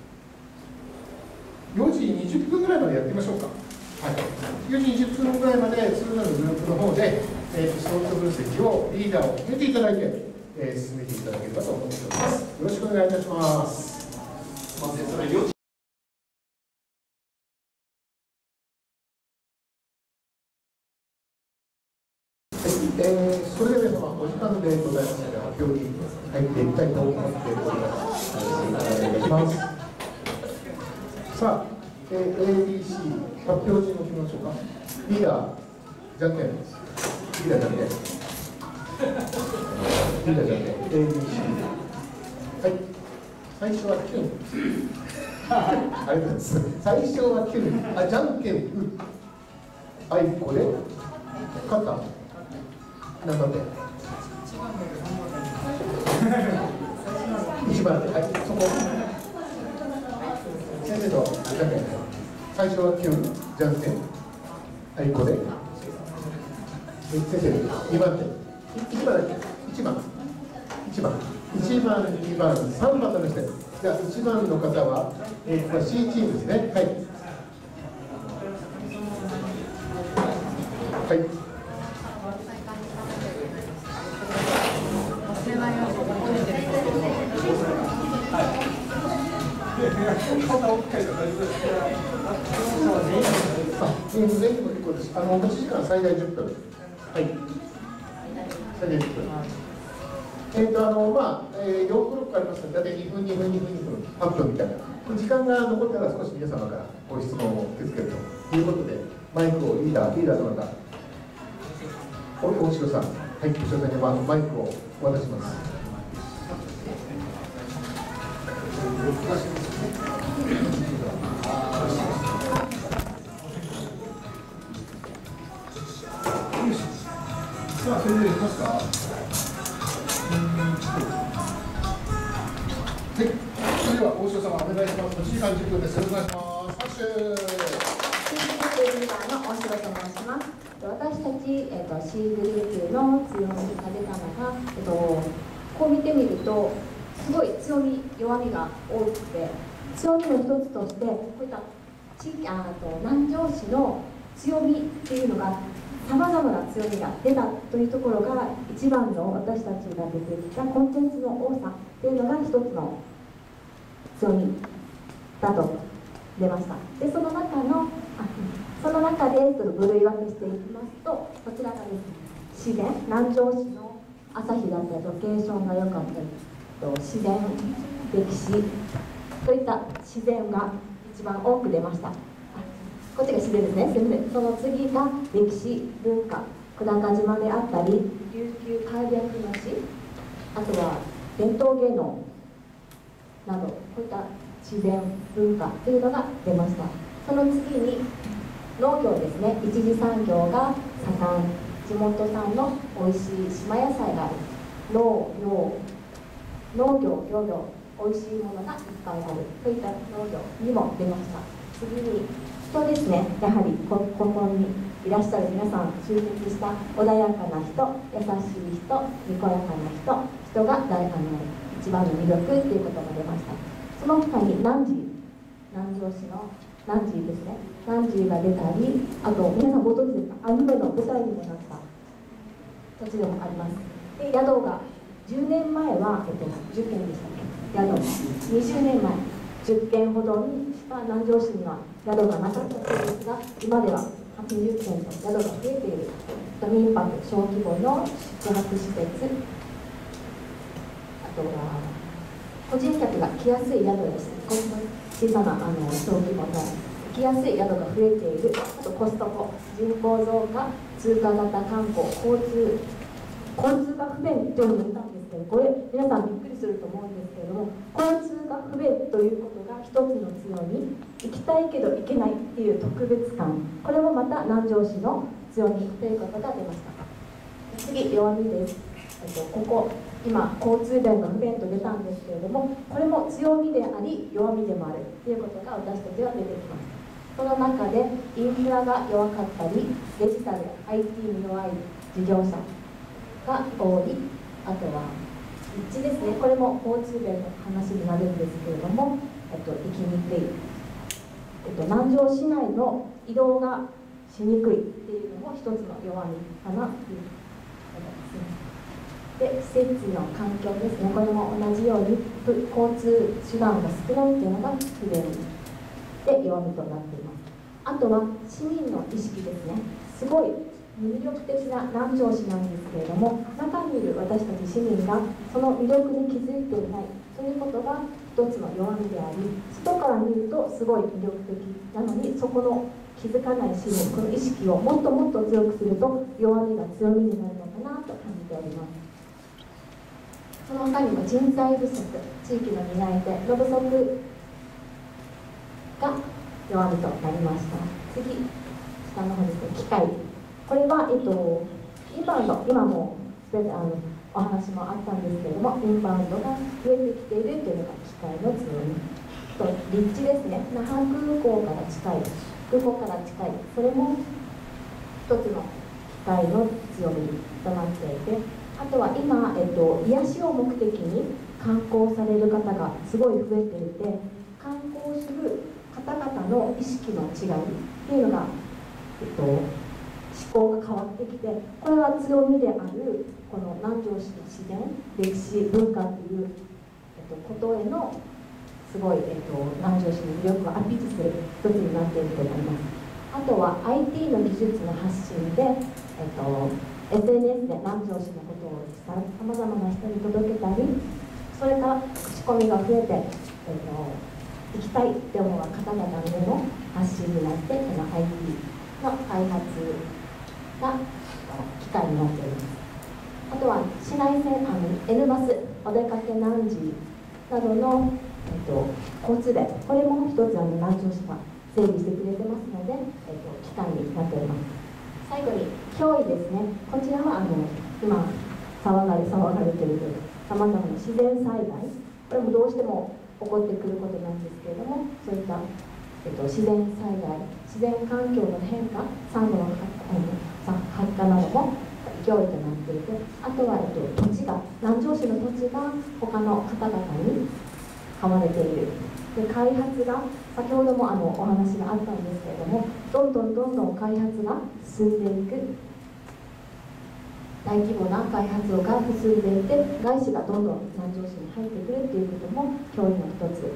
よじにじゅっぷんぐらいまでやってみましょうか。はい、よじにじゅっぷんぐらいまでそれぞれのグループの方で、えー、と相当分析をリーダーを決めていただいて、えー、進めていただければと思っております。よろしくお願いいたします。すみません、それよじえー、それでは皆様お時間でございますので発表に入っていきたいと思っております。お願いします。さあ、えー、エービーシー 発表順を決めましょうか。リーダーじゃんけん、リーダーじゃんけん、リーダーじゃんけん、エービーシー、はい、最初はキュンありがとうございます。最初はキュン、あ、じゃんけん、う、はい、これ勝った何番手一番手、はい、そこ先生とじゃんけん、最初はキュン、じゃんけん、はい、これ先生、にばん手、いちばんだけ、いちばん、いちばん、いちばん、にばん、さんばんの人、じゃあいちばんの方は、えー、C チームですね。はい、はい、 肩を大きく大丈夫です。 全部結構です。あの持ち時間最大じゅっぷん。はい。最大じゅっぷん。えっ、ー、とあのまあ、えー、よんブロックありますので、大体にふんにふんにふんにふんはっぷんみたいな。時間が残ったら少し皆様からご質問を受け付けるということで、マイクをリーダーリーダーどなた？お大城さん、はい、大城さんにマイクをお渡しします。 さあ、それでいきますか。はい、それでは大城様お願いします。いちじかんじゅっぷんです。よろしくお願いします。拍手。 の大城と申します。私たち、えっと、C グループの強みが出たのが、えっと、こう見てみるとすごい強み弱みが多くて、強みの一つとしてこういった地域あと南城市の強みっていうのがさまざまな強みが出たというところが一番の私たちが出てきたコンテンツの多さっていうのが一つの強みだと出ました。でその中のあその中で部類分けしていきますと、こちらがですね、自然、南城市の朝日だったりロケーションが良かったりと自然、歴史といった自然が一番多く出ました。こっちが自然ですね。すみません。その次が歴史、文化、久高島であったり琉球開略町、あとは伝統芸能などこういった自然文化というのが出ました。その次に農業ですね。一次産業が盛ん、地元産の美味しい島野菜がある、農業農業漁業美味しいものがいっぱいあるといった農業にも出ました。次に人ですね。やはり こ, ここにいらっしゃる皆さん集結した穏やかな人、優しい人、にこやかな人、人が大あの一番の魅力ということが出ました。その他に南寺、南城市の南寺ですね。南寺が出たり、あと皆さんご存知ですか、アニメの舞台にもなった土地でもあります。で宿がじゅうねんまえは、えっと、じゅっけんでしたっけ。宿にじゅうねんまえじゅっけんほどにしか南城市には宿がなかったそうですが、今でははちじゅっけんと宿が増えている民泊小規模の宿泊施設、あとは個人客が来やすい宿です。小さなあの小規模の来やすい宿が増えている。あとコストコ、人口増加、通過型観光、交通交通が不便というのも言ったんですけど、これ皆さんびっくりすると思うんですけれども、交通が不便ということが一つの強み、行きたいけど行けないっていう特別感、これもまた南城市の強みということが出ました。次、弱みです。えっと、ここ今交通便が不便と出たんですけれども、これも強みであり弱みでもあるということが私たちは出てきます。その中でインフラが弱かったり、デジタル アイティー に弱い事業者が多い、あとは立地ですね。これも交通便の話になるんですけれども、えっと、行きにくい、えっと、南城市内の移動がしにくいっていうのも一つの弱みかなということですね。で施設の環境ですね。これも同じように交通手段が少ないというのが不便で弱みとなっています。あとは市民の意識ですね。すごい魅力的な南城市なんですけれども、中にいる私たち市民がその魅力に気づいていないということが一つの弱みであり、外から見るとすごい魅力的なのに、そこの気づかない市民、この意識をもっともっと強くすると弱みが強みになるのかなと感じております。その他にも人材不足、地域の担い手の不足が弱みとなりました。次、下の方ですね、機械。これは、えっと、インバウンド、今もあのお話もあったんですけれども、インバウンドが増えてきているというのが機械の強みと、立地ですね。那覇空港から近い、空港から近い、それも一つの機械の強みとなっていて、あとは今、えっと、癒しを目的に観光される方がすごい増えていて、観光する方々の意識の違いっていうのが、えっと、思考が変わってきて、これは強みであるこの南城市の自然、歴史、文化という、えっと、ことへのすごい、えっと、南城市の魅力をアピールする一つになっていると思います。あとは アイティー の技術の発信で、えっと、エスエヌエス で南城市のことをさまざまな人に届けたり、それから口コミが増えて、えっと、行きたいって思う方々での発信になって、この アイティー の開発が機会になっております。あとは市内線、あの N バス、お出かけ何時などの、えっと、交通で、これも一つあの南城市が整備してくれてますので、えっと、機会になっております。最後に脅威ですね。こちらはあの今騒がれ騒がれているさまざまな自然災害、これもどうしても起こってくることなんですけれども、そういった、えっと、自然災害、自然環境の変化、サンゴの発火なども脅威となっていて、あとは、えっと、土地が南城市の土地が他の方々に買われている。で開発が先ほどもあのお話があったんですけれども、どんどんどんどん開発が進んでいく、大規模な開発が進んでいて、外資がどんどん南城市に入ってくるということも脅威の一つです。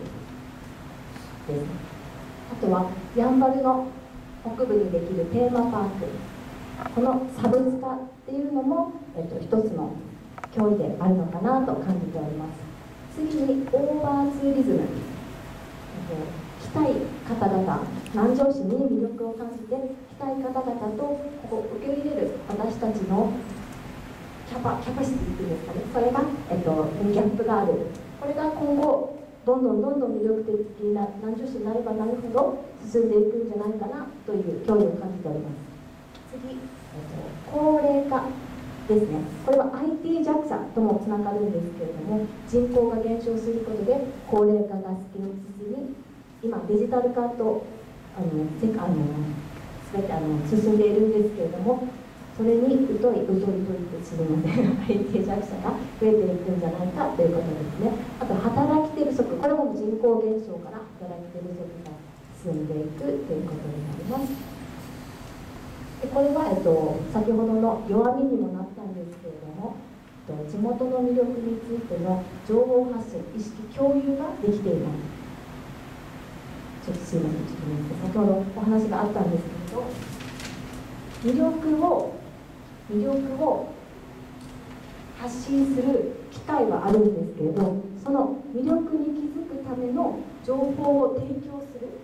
あとはやんばるの北部にできるテーマパーク、この差別化っていうのも、えっと、一つの脅威であるのかなと感じております。次にオーバーツーリズム、来たい方々、南城市に魅力を感じて来たい方々とここ受け入れる私たちのキャパ、キャパシティっていうんですかね、それが、えっと、ギャップがある。これが今後どんどんどんどん魅力的な南城市になればなるほど進んでいくんじゃないかなという脅威を感じております。次、えっと、高齢化ですね。これは アイティー 弱者ともつながるんですけれども、人口が減少することで高齢化が進み、今デジタル化とあのせあの全てあの進んでいるんですけれども、それに疎い疎い疎いって知りません アイティー 弱者が増えていくんじゃないかということですね。あと働き手不足、これも人口減少から働き手不足が進んでいくということになります。でこれは、えっと、先ほどの弱みにもなったんですけれども、えっと、地元の魅力についての情報発信、意識共有ができています。ちょっとすいません、ちょっと先ほどお話があったんですけれど、魅力を魅力を発信する機会はあるんですけれど、その魅力に気づくための情報を提供する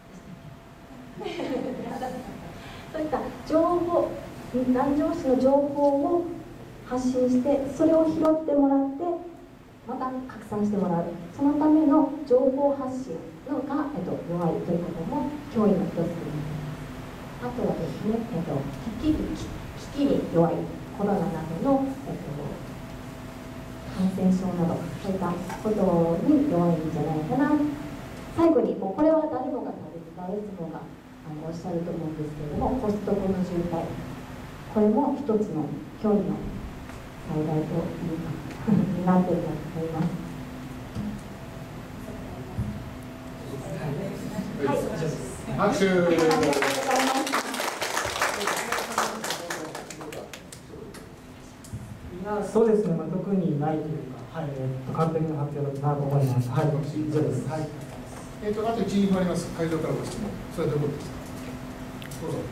そういった情報、南城市の情報を発信して、それを拾ってもらってまた拡散してもらう、そのための情報発信のが、えっと、弱いということも脅威の一つになります。あとはですね、えっと、危機に危機に弱いコロナなどの、えっと、感染症などそういったことに弱いんじゃないかな。最後にもうこれは誰もが誰もがあのおっしゃると思うんですけれども、コストコの渋滞、これも一つの脅威の災害というかになっていると思います。はい、 拍手。 ありがとうございます。 そうですね、まあ、特にないというか、はい、えー、完璧な発表だなと思います。はい、以上です。はい。 えっと、あと一員もあります。会場からご質問。それはどういうことですか。どうぞ。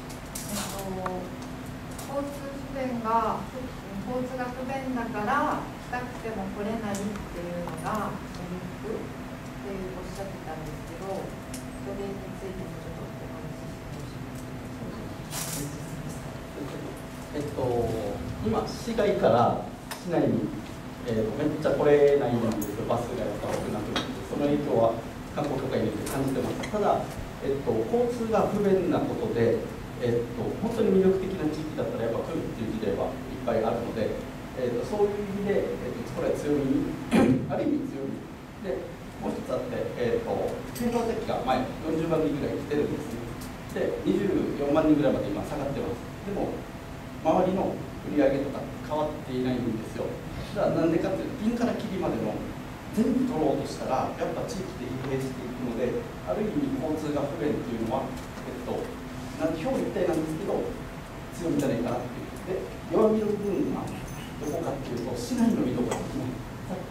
交通不便が、交通が不便だから来たくても来れないっていうのがメリットっていうおっしゃってたんですけど、それについてもちょっとお話ししてほしいです。 えっと、今、市外から市内に、えー、めっちゃ来れないんですよ、バスがやっぱ多くなってくるので、その影響は観光協会によって感じてます。ただ、えっと、交通が不便なことで、えっと、本当に魅力的な地域だったらやっぱ来るっていう事例はいっぱいあるので、えっと、そういう意味で、えっと、これは強みある意味強みで、もう一つあって、えっと、天皇席が前よんじゅうまんにんぐらい来てるんですね。でにじゅうよんまんにんぐらいまで今下がってます。でも周りの売り上げとか変わっていないんですよ。だからなんでかっていうと、ピンからキリまでの全部取ろうとしたらやっぱ地域で疲弊していくので、ある意味交通が不便っていうのは、えっと表裏一体なんですけど強みじゃないかなっていう。で弱みの部分はどこかっていうと、市内の移動ですね。さっき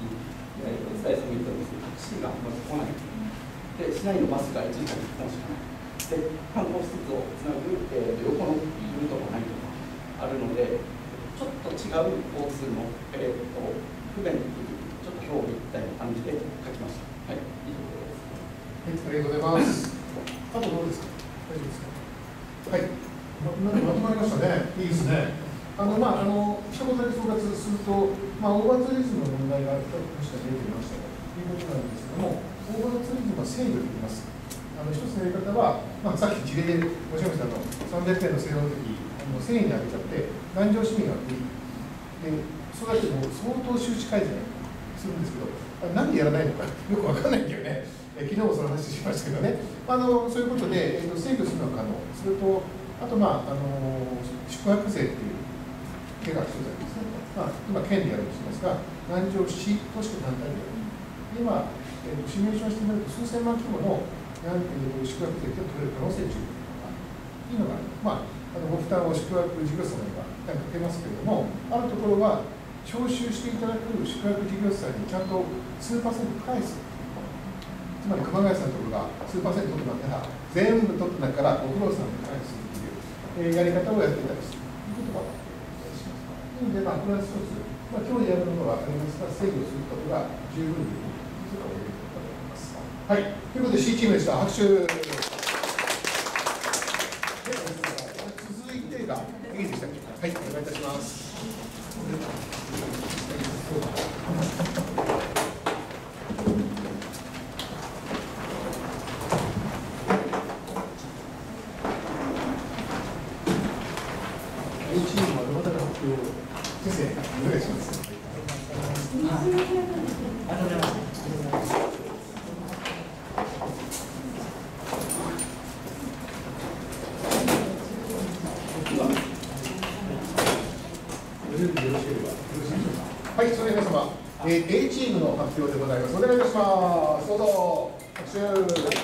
えー、お伝えするとですね、タクシーがまず来ないで、市内のバスがいちじかんいっぽんしかないで、観光施設をつなぐ、えー、横のルートがないとかあるので、ちょっと違う交通の、えー、と不便というちょっと表現みたいな感じで書きました。はい、以上です。 はい、ありがとうございます。あとどうですか。大丈夫ですか。はい。ままとまりましたね。いいですね。あのまああの一言だけ総括すると、まあオーバーツーリズムの問題がもしか出ていましたということなんですけども、オーバーツーリズムは制御できます。あの一つのやり方は、まあさっき事例で申し上げましたあのさんびゃくえんの制度の時、あのせんえんに上げちゃって南城市民が不利で、そうやってもう相当周知改善するんですけど、なんでやらないのかよくわかんないんだよね。え昨日もその話しましたけどね。あのそういうことで、えー、と制御するのは可能。それとあとまああの宿泊税っていう手が一つありますね。まあ、今、県でやろうとしてますが、南城市都市と団体でやる。今、えー、シミュレーションしてみると、数千万規模のなんていう宿泊税が取れる可能性十分いいのがある。まあ、あのご負担を宿泊事業者にはかけますけれども、あるところは、徴収していただく宿泊事業者にちゃんと数パーセント返す。つまり熊谷さんのところが数パーセント取ってなったら、全部取ってなからご苦労さんに返すっていう、えー、やり方をやっていたりするということが分かっています。なので、まあ、これは一つ、まあ、今日やるのが分かりますが、制御することが十分にできるということだと思います。はい、ということで C チームでした。拍手。で続いてが、いいでしたっけ。はい、お願いいたします。先生、お願いします。ありがとうございます。はい、それでは皆様、えー、A チームの発表でございます。お願いいたします。どうぞ。拍手。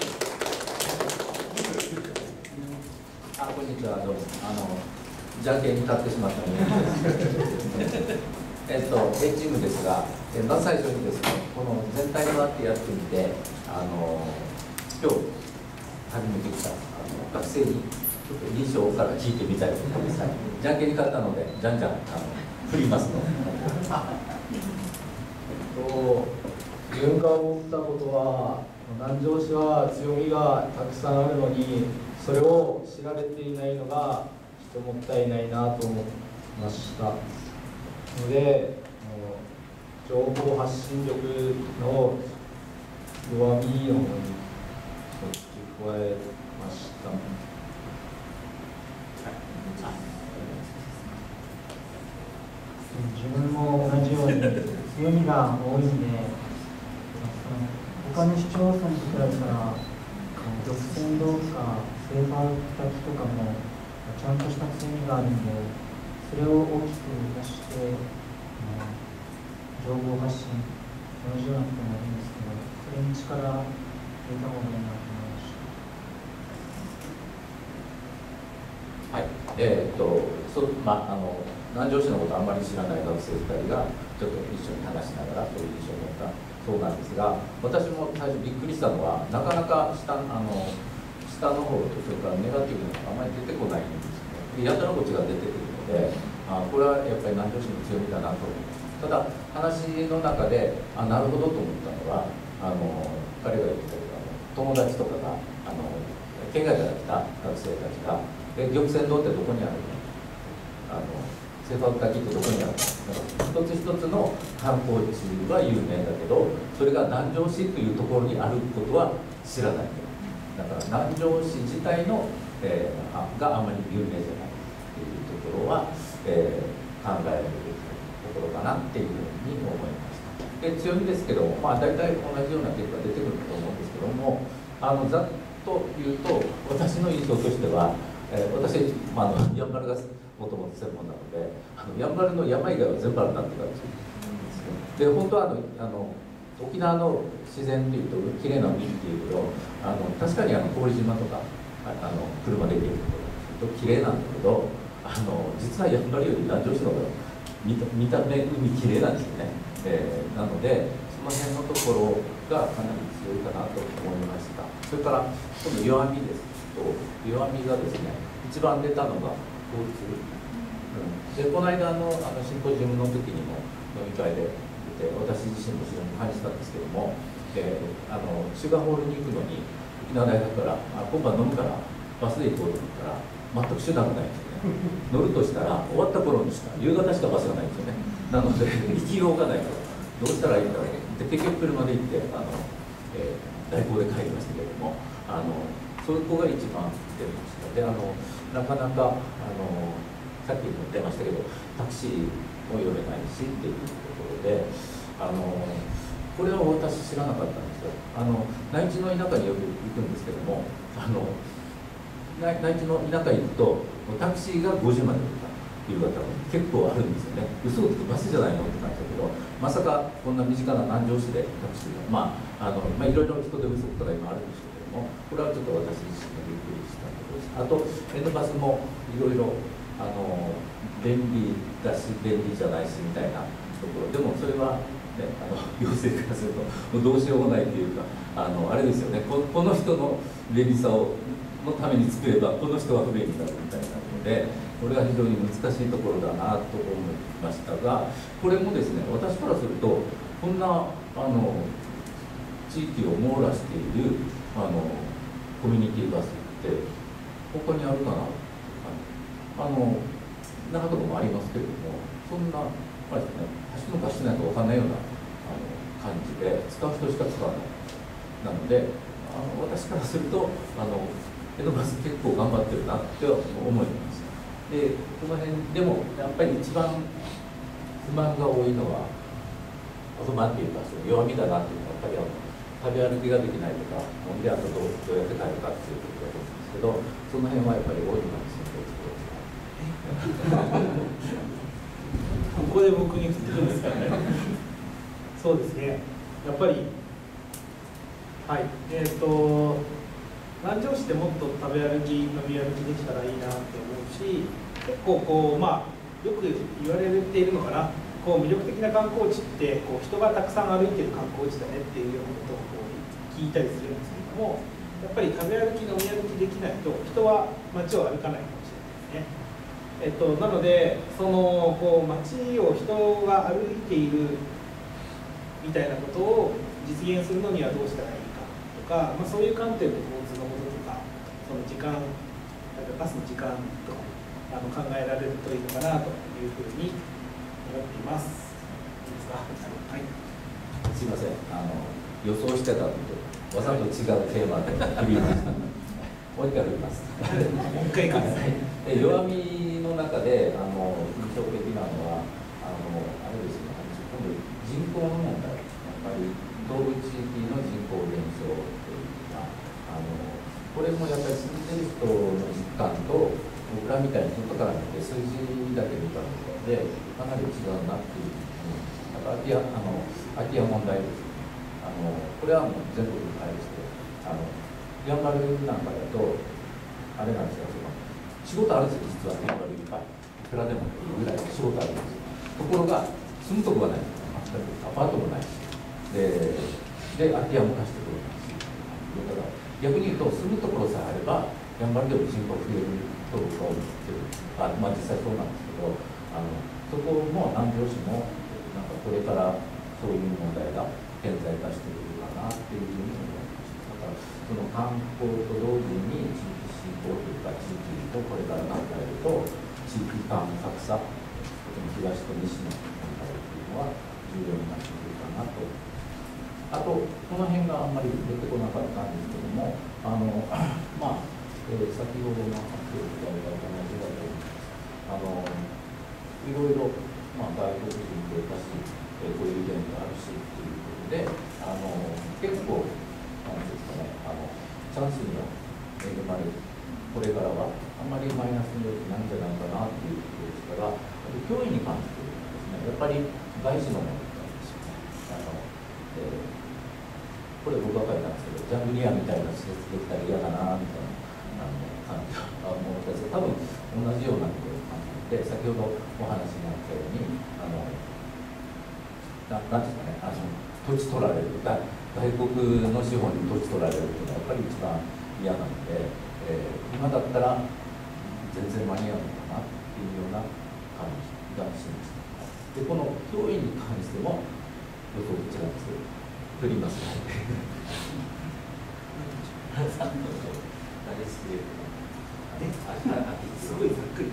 あ、こんにちは。どうも。あの。じゃんけんに勝ってしまったのでえっと A チームですが、えまず最初にですね、この全体のあってやってみて、あの今日初めて来たあの学生にちょっと印象から聞いてみたいと思います。じゃんけんに勝ったので、じゃんじゃんあの振りますので。 循環を打ったことは、南城市は強みがたくさんあるのに、それを知られていないのがもったいないなと思いましたので、情報発信力の弱みを付け加えました。 自分も同じように強みが多いんで、他の市町村と比べたら玉泉堂とかセーファー滝とかもちゃんとした強みがあるんで、それを大きく出して、うん、情報発信、同じようなこともあるんですけど、それに力を入れた方がいいなと思いました。 はい、えー、っと、そまあ、あの南城市のことあんまり知らない学生ふたりが、ちょっと一緒に話しながら、そういう印象を持ったそうなんですが、私も最初びっくりしたのは、なかなか下、あの下の方と、それからネガティブなのがあまり出てこないんですね。やたらこっちが出てくるので、あこれはやっぱり南城市の強みだなと思います。ただ、話の中で、あなるほどと思ったのは、あの彼が言ってたけど、友達とかが、あの県外から来た学生たちが、え玉泉堂ってどこにあるの？あのセーファー滝ってどこにあるの？一つ一つの観光地は有名だけど、それが南城市というところにあることは知らない。だから南城市自体の、えー、があまり有名じゃないというところは、えー、考えられるところかなっていうふうに思いました。で強みですけども、まあ、大体同じような結果出てくると思うんですけども、あのざっと言うと私の印象としては、えー、私、まあ、あのやんばるがもともと専門なので、あのやんばるの山以外は全部あるなって感じですね。で本当はあのあの沖縄の自然っていうと綺麗な海っていうと、あの確かにあの郡島とかあの車で行けるところ綺麗なんだけど、あの実はやんばるより南城市の方が見た見た目海綺麗なんですよね。えー、なので、 の辺のところがかなり強いかなと思いました。それから今度弱みですと、弱みがですね、一番出たのが交通、うん、でこの間のあのシンポジウムの時にも飲み会で出て、私自身も非常に感じたんですけども、えー、あのシュガーホールに行くのに沖縄大学からあ今晩飲むからバスで行こうと思ったら全く手段がないんですよね。乗るとしたら終わった頃にしか夕方しかバスがないんですよね。なので行きようがないからどうしたらいいんだろうで結局車で行ってあの、えー、代行で帰りましたけれども、あのそこが一番出ました。であのなかなかあのさっきも言ってましたけどタクシーも呼べないしっていうところで、あのこれは私知らなかったんですよ。あの内地の田舎によく行くんですけども、あの内地の田舎に行くとタクシーがごじまでとか夕方も結構あるんですよね。嘘をつくバスじゃないのって感じだけど、まさかこんな身近な南城市でタクシーがまああのまあいろいろ人手不足とか今あるんでしょうけども、これはちょっと私自身がびっくりしたところです。あと N バスもいろいろあの便利だし便利じゃないしみたいなところでも、それはね、あの行政からするともうどうしようもないというか、あのあれですよね、こ, この人の便利さをのために作ればこの人は不便になるみたいなので、これは非常に難しいところだなと思いましたが、これもですね、私からするとこんなあの地域を網羅しているあのコミュニティバスって他にあるかな、あの長野もありますけれども、そんなあれですね、走るのかしないか分かんないようなあの感じで使う人しか使わないなので、あの私からするとあの江戸バス結構頑張ってるなって思います。でこの辺でもやっぱり一番不満が多いのは、不満っていうか弱みだなっていうのはやっぱりあの食べ歩きができないとか、飲んであとどうどうやって帰るかっていうことだと思うんですけど、その辺はやっぱり多いかもしれないですね。 ここで僕に振ってるんですかね。そうですね。やっぱりはいえっ、ー、と南城市でもっと食べ歩き飲み歩きできたらいいなって思うし、結構こうまあよく言われているのかな、こう魅力的な観光地ってこう人がたくさん歩いてる観光地だねっていうようなことをこう聞いたりするんですけども、やっぱり食べ歩き飲み歩きできないと人は街を歩かないかもしれないですね。えっと、なのでそのこう街を人が歩いているみたいなことを実現するのにはどうしたらいいかとか、まあ、そういう観点で交通のこととかその時間バスの時間とかあの考えられるといいのかなというふうに思っています。いいですか？はい。 すいません、あの予想してたのでわざと違うテーマで振りました。もう一回振ります。 もう一回ください。 弱みの中であの印象的なのはあのあれですね、今度人口の問題、やっぱり東部地域の人口減少というか、あのこれもやっぱり住んでる人の実感と僕らみたいに外から見て数字だけ見たのでかなり違うなっていう、うん、あと空き家あの空き家問題ですね。あのこれはもう全国に対してあのやんばるなんかだとあれなんですよ、その仕事あるんですよ、実はやんばるいっぱいいくらでもぐらい仕事あるんですよ。ところが住むとこがない、全くアパートもないし、でで空き家も貸してくれないし、だから逆に言うと住むところさえあればやんばるでも人口増えると僕は思ってる。あ、まあ実際そうなんですけど、あのそこも南城市もなんかこれからそういう問題が顕在化してくるかなっていうふうに思いました。だからその観光と同時に地域振興というか地域とこれから考えると地域間格差、東と西の問題というのは重要になってくるかなと。あとこの辺があんまり出てこなかったんですけども、あのまあ、えー、先ほどの発表と同じだと思います。あのいろいろ、まあ、外国人もいたし、えー、こういうイベントがあるしっていうことで、あの結構なんですかね、あのチャンスには恵まれる。これからはあんまりマイナスの要素ないんじゃないかなっていうことですから、あと教員に関してですね、やっぱり外資のものなんですよね。あのえー、これ僕が書いたんですけど、ジャングリアみたいな施設できたら嫌だなみたいな感じは思ったんですけど、多分同じようなことを感じて、先ほどお話になったように、あのななんですかね、あの土地取られる、外国の資本に土地取られるっていうのはやっぱり一番嫌なので、えー、今だったら全然間に合うのかなっていうような感じがしました。で、この教員に関しても予想と違うんですけど、振りますね。 すごいざっくり。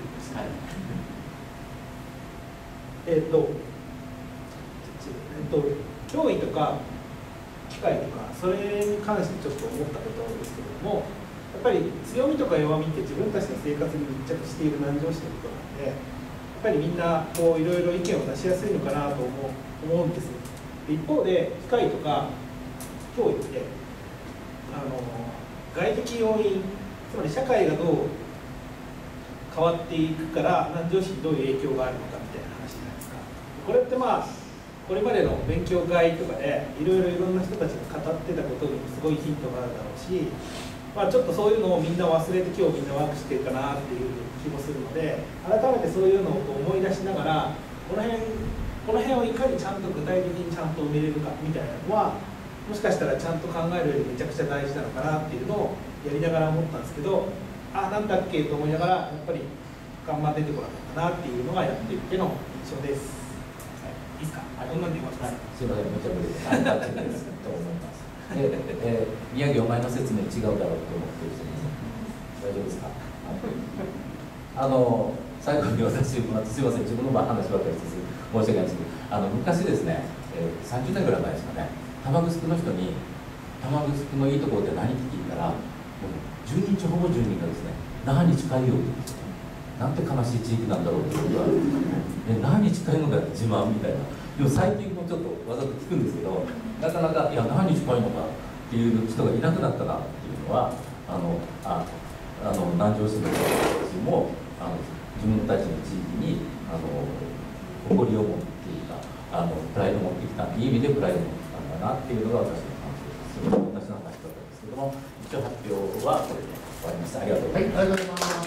えっと、えっと、教員とか機械とか、それに関してちょっと思ったことですけれども、やっぱり強みとか弱みって自分たちの生活に密着している南城市のことなんで、やっぱりみんなこういろいろ意見を出しやすいのかなと思う思うんです。一方で機械とか教育ってあの外的要因、つまり社会がどう変わっていくから南城市にどういう影響があるのかみたいな話じゃないですか。これってまあこれまでの勉強会とかでいろいろいろんな人たちが語ってたことにすごいヒントがあるだろうし、まあ、ちょっとそういうのをみんな忘れて今日みんなワークしてるかなっていう気もするので、改めてそういうのを思い出しながらこの辺この辺をいかにちゃんと具体的にちゃんと埋めれるかみたいなのはもしかしたらちゃんと考えるよりめちゃくちゃ大事なのかなっていうのをやりながら思ったんですけど、あ、なんだっけと思いながらやっぱり看板出てこなかったなっていうのがやってみての印象です。はい、いいですか？こんなんでいきますか？ すみません、無茶ぶりです。ありがとうございますと思います。で、えー、宮城お前の説明違うだろうと思ってる人います。大丈夫ですか？あの最後に私、まあ、すみません、自分の話ばかりして申し訳ないですけど、あの昔ですね、えー、さんじゅうねんぐらい前ですかね、玉城の人に玉城のいいところって何って聞いたら、もう住人中ほぼ住人がですね、那覇に近いよって言って、なんて悲しい地域なんだろうっていうことは、え那覇に近いのが自慢みたいな。でも最近もちょっとわざと聞くんですけど、なかなかいや那覇に近いのかっていう人がいなくなったなっていうのは、あのああの南城市の人たちもあの自分たちの地域にあの誇りを持っていた、あのプライドを持ってきた、いい意味でプライドを持ってきたんだなっていうのが私の感想です。それが私の話だったんですけども、一応発表はこれで終わりました。ありがとうございます。 はい、ありがとうございます。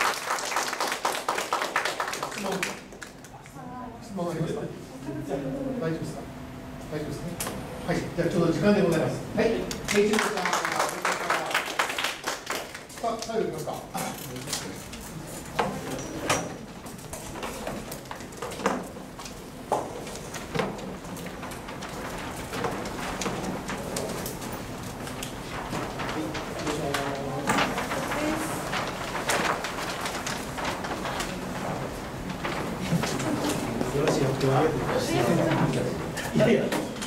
質問質問ありますか？大丈夫ですか？大丈夫ですね。はい、じゃあちょうど時間でございます。はい、平中さん、さあ、最後いきますか。 いやいや、いや、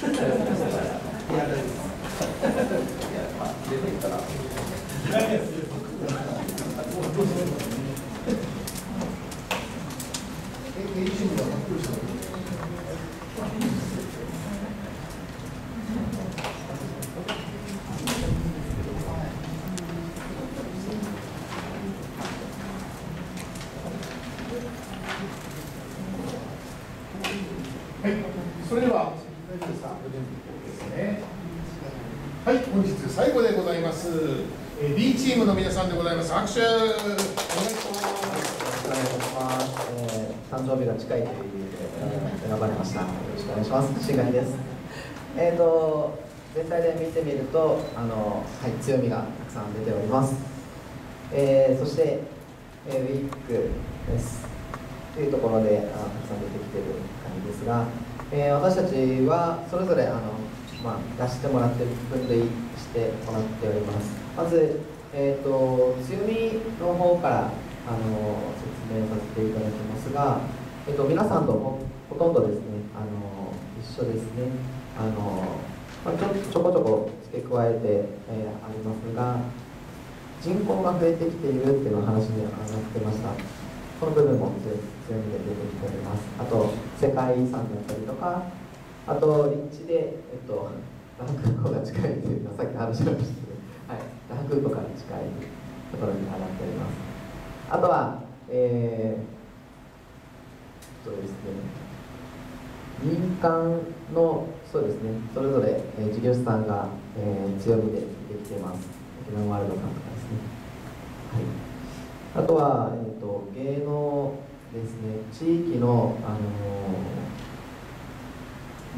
はい、それでは大丈夫ですか？ですね。はい、本日最後でございます。えー、B チームの皆さんでございます。拍手。お願いします。よろしくお願いします。 えー、誕生日が近いという理由で、えー、選ばれました。よろしくお願いします。しがいです。えっ、ー、と全体で見てみると、あのはい強みがたくさん出ております。えー、そして、えー、ウィークです。というところであたくさん出てきている感じですが、えー、私たちはそれぞれあの、まあ、出してもらって分類してもらっております。まず、えー、と強みの方からあの説明させていただきますが、えー、と皆さんと ほ, ほとんどですねあの一緒ですね。あの、まあ、ちょちょこちょこ付け加えて、えー、ありますが、人口が増えてきているっていうの話に上がってました。この部分も強みで出てきております。あと世界遺産だったりとか、あと立地で、えっと、那覇空港が近いというのはさっき話しましたけど、はい、那覇空港から近いところに上がっております。あとは、えー、そうですね、民間のそうですね、それぞれ、えー、事業者さんが、えー、強みでできています。沖縄ワールドさんとかですね。はい。あとは、えー、と芸能ですね、地域の、あのー、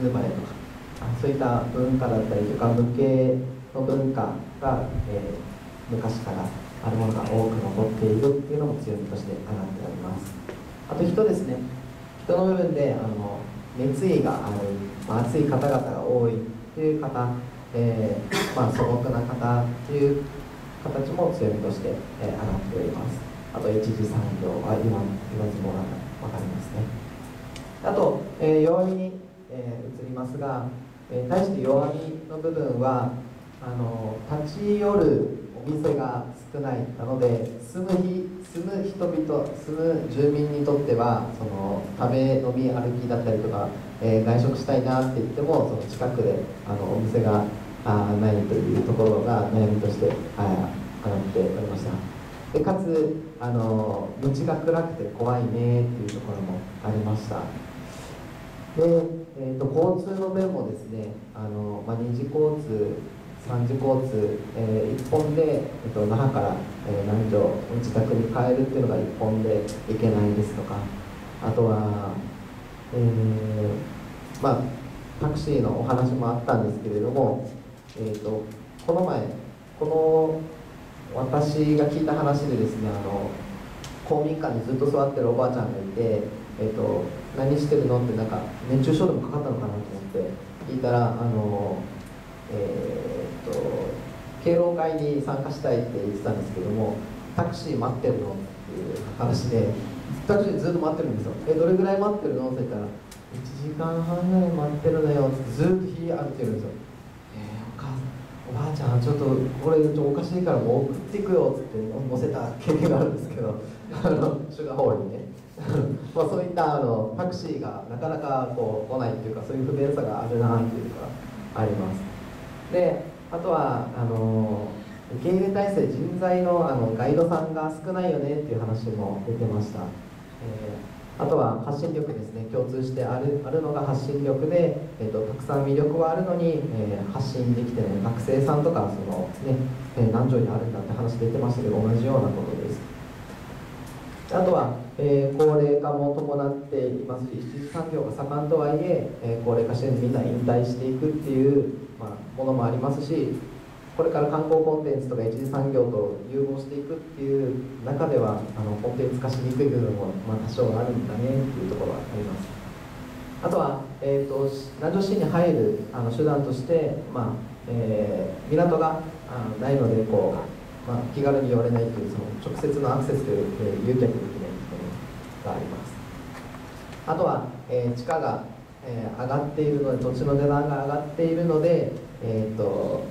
ヌーバレとか、そういった文化だったりとか無形の文化が、えー、昔からあるものが多く残っているっていうのも強みとして挙がっております。あと人ですね、人の部分であの熱意がある、まあ、熱い方々が多いっていう方、えーまあ、素朴な方っていう形も強みとして、えー、挙がっております。あと一次産業は今言わずもが分かりますね。あと、えー、弱みに、えー、移りますが、えー、対して弱みの部分はあの立ち寄るお店が少ないなので、住む日住む人々住む住民にとってはその食べ飲み歩きだったりとか、えー、外食したいなって言ってもその近くであのお店があないというところが悩みとしてあ上がっておりました。でかつあの道が暗くて怖いねっていうところもありました。で、えー、と交通の面もですね、あの、まあ、二次交通三次交通、えー、いっぽんで、えっと、那覇から、えー、南城自宅に帰るっていうのがいっぽんで行けないですとか、あとは、えー、まあタクシーのお話もあったんですけれども、えー、とこの前この私が聞いた話でですね、あの公民館にずっと座ってるおばあちゃんがいて、えー、と何してるのってなんか熱中症でもかかったのかなと思って聞いたら、あのえー、っと敬老会に参加したいって言ってたんですけども、タクシー待ってるのっていう話で、タクシーずっと待ってるんですよ。えどれぐらい待ってるのって言ったら、いちじかんはんぐらい待ってるのよってずっと日歩いてるんですよ。えー、お母さんおばあちゃんちょっとこれちょっとおかしいからもう送っていくよって乗せた経験があるんですけどあのシュガーホールにねまあそういったあのタクシーがなかなかこう来ないっていうか、そういう不便さがあるなっていうのがあります。であとはあの受け入れ体制、人材 の, あのガイドさんが少ないよねっていう話も出てました。えー、あとは発信力ですね、共通してあ る, あるのが発信力で、えー、とたくさん魅力はあるのに、えー、発信できてない学生さんとかその、ねえー、南城にあるんだって話出てましたけど、同じようなことです。あとは、えー、高齢化も伴っていますし、一次産業が盛んとはいええー、高齢化してみんな引退していくっていう、まあ、ものもありますし、これから観光コンテンツとか一次産業と融合していくっていう中ではあのコンテンツ化しにくい部分も、まあ、多少あるんだねっていうところはあります。あとは、えー、と南城市に入るあの手段として、まあえー、港があのないのでこう、まあ、気軽に寄れないというその直接のアクセスという、えー、誘客できないというのがあります。あとは、えー、地価が、えー、上がっているので、土地の値段が上がっているので、えー、と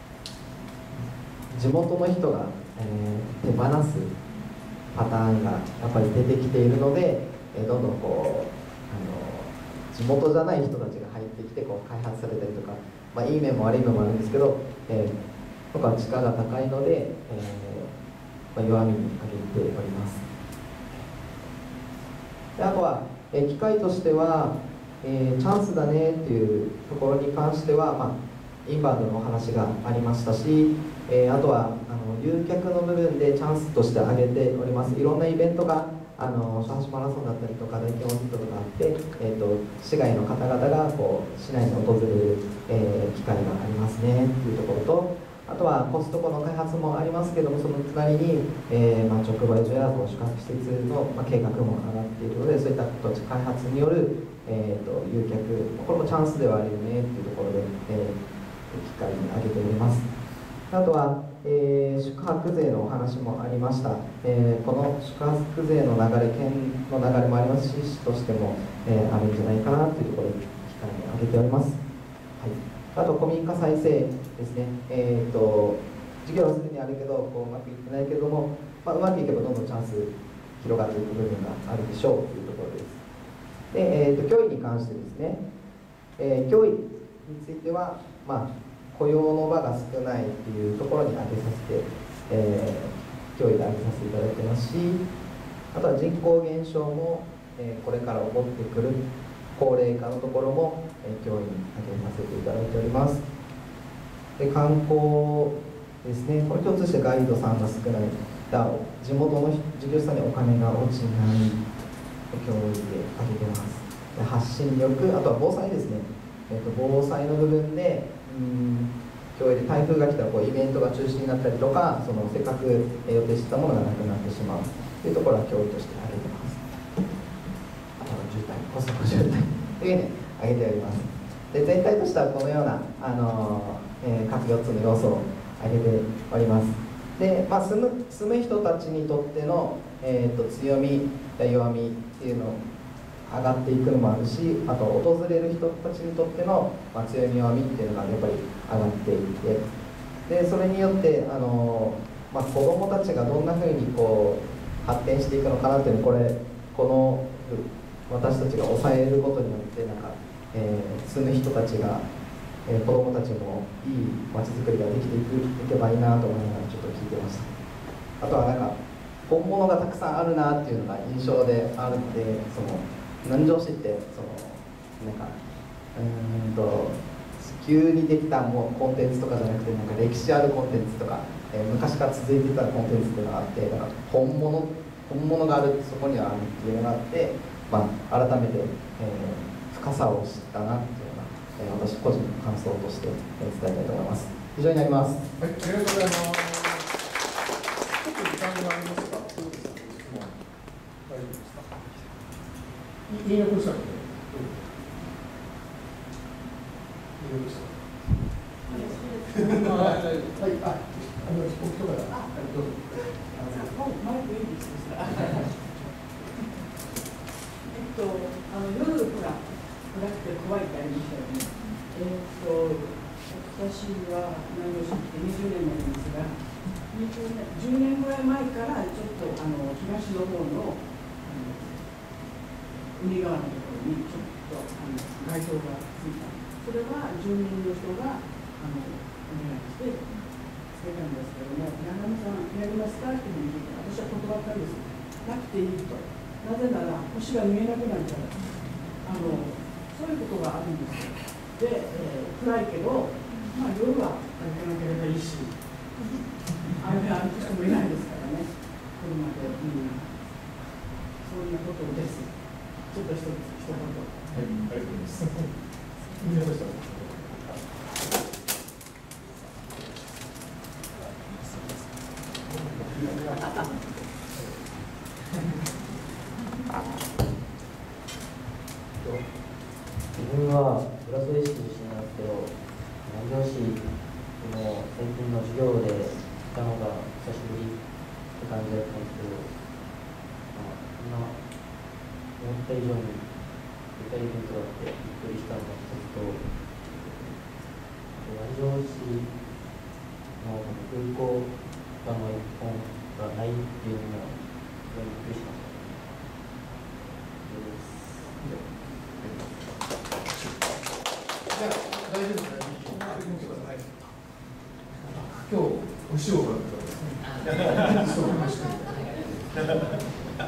地元の人が、えー、手放すパターンがやっぱり出てきているので、えー、どんどんこうあの地元じゃない人たちが入ってきてこう開発されたりとか、まあ、いい面も悪い面もあるんですけど、えー、とか地価が高いので、えーまあ、弱みに挙げております。であとは、えー、機会としては、えー、チャンスだねっていうところに関しては、まあ、インバウンドのお話がありましたし、えー、あとはあの誘客の部分でチャンスとして挙げております。いろんなイベントがあのシャーシマラソンだったりとか大京オリンピックとかあって、えー、と市外の方々がこう市内に訪れる、えー、機会がありますねというところと、あとはコストコの開発もありますけども、その隣に、えーまあ、直売所や宿泊施設の、まあ、計画も上がっているので、そういった土地開発による、えー、と誘客、これもチャンスではあるよねというところで、えー、機会に挙げております。あとは、えー、宿泊税のお話もありました。えー、この宿泊税の流れ、県の流れもありますし、市としても、えー、あるんじゃないかなというところで機会に挙げております。はい、あと、古民家再生ですね。えー、と事業はすでにあるけど、こううまくいってないけども、まあ、うまくいけばどんどんチャンス広がっていく部分があるでしょうというところです。で、えー、と教育に関してですね、えー、教育については、まあ雇用の場が少ないっていうところに挙げさせて、えー、教育で挙げさせていただいてますし、あとは人口減少も、えー、これから起こってくる高齢化のところも、えー、教員に挙げさせていただいております。で観光ですね、これ共通してガイドさんが少ない、地元の事業者さんにお金が落ちない教育で挙げてます。で発信力、あとは防災ですね。 えー、と防災の部分でうん今日で台風が来たらこうイベントが中止になったりとか、そのせっかく予定してたものがなくなってしまうというところは脅威として挙げてます。あとは渋滞、コストコ渋滞というふうに挙げております。で全体としてはこのような、あのーえー、各よっつの要素を挙げております。で、まあ、住む、住む人たちにとっての、えー、と強みや弱みっていうのを上がっていくのもあるし、あと訪れる人たちにとっての、まあ、強み弱みっていうのがやっぱり上がっていってでそれによってあの、まあ、子どもたちがどんなふうにこう発展していくのかなっていうのこれこの私たちが抑えることによってなんか、えー、住む人たちが、えー、子どもたちもいい街づくりができていくいけばいいなと思いながらちょっと聞いてました。あとはなんか本物がたくさんあるなっていうのが印象であるので、その南城市ってそのなんかうーんと急にできたもうコンテンツとかじゃなくて、なんか歴史あるコンテンツとか、えー、昔から続いてたコンテンツっていうのがあって、だから本物本物があるそこにはあるっていうのがあって、まあ、改めて、えー、深さを知ったなっていうのが、えー、私個人の感想として、えー、伝えたいと思います。以上になります。 はい、ありがとうございます。ちょっと時間がありますか。そうですか。質問大丈夫ですか。入力したので。入力した。はい、はい、あ、あの、僕とかだ。はい、どうぞ。 マイクいいですか。えっと、あの、夜、ほら、暗くて怖いってありましたよね。えっと、私は南城市に来てにじゅうねんになりますが、にじゅうねん、じゅうねんぐらい前からちょっとあの東の方の海側のところにちょっとあの街灯がついた。それは住民の人があのお願いしてつけたんですけども、柳さんやりますかっていうふうに聞いて、私は断ったんです。なくていいと。なぜなら星が見えなくなるから。あのそういうことがあるんですよ。で、えー、暗いけど、まあ夜は歩かなければいいし、あれで歩く人もいないですからね、車でみんな。そんなことです。ちょっと一つ、一言。はい、ありがとうございます。見えました。 自分は浦添市出身なんですけど、南城市の最近の授業で来たのが久しぶりって感じだったんですけど、まあ、そんな思った以上にでかいイベントがあってびっくりしたのが一つと、南城市の空港がの一本がないっていうのもすごいびっくりしました。 じゃあ大丈夫ですか。今日お仕事だったんですね。そうかもしれない。 今日こんな感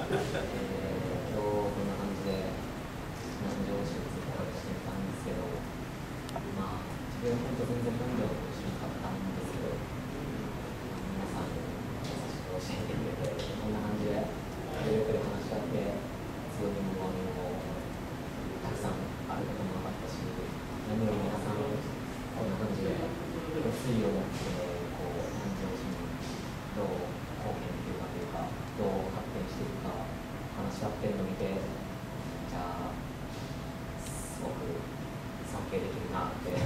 じで南城市をずっとしてたんですけど、まあ自分は本当全然本業をしなかったんですけど、皆さんに優しく教えてくれて、こんな感じで協力で話し合って強みも弱みもたくさんあることも分かったし、何より皆さんこんな感じで熱意を持ってこう南城市にどう貢献できるかというか、どう発展していくか話し合ってるのを見て、じゃあすごく尊敬できるなっていい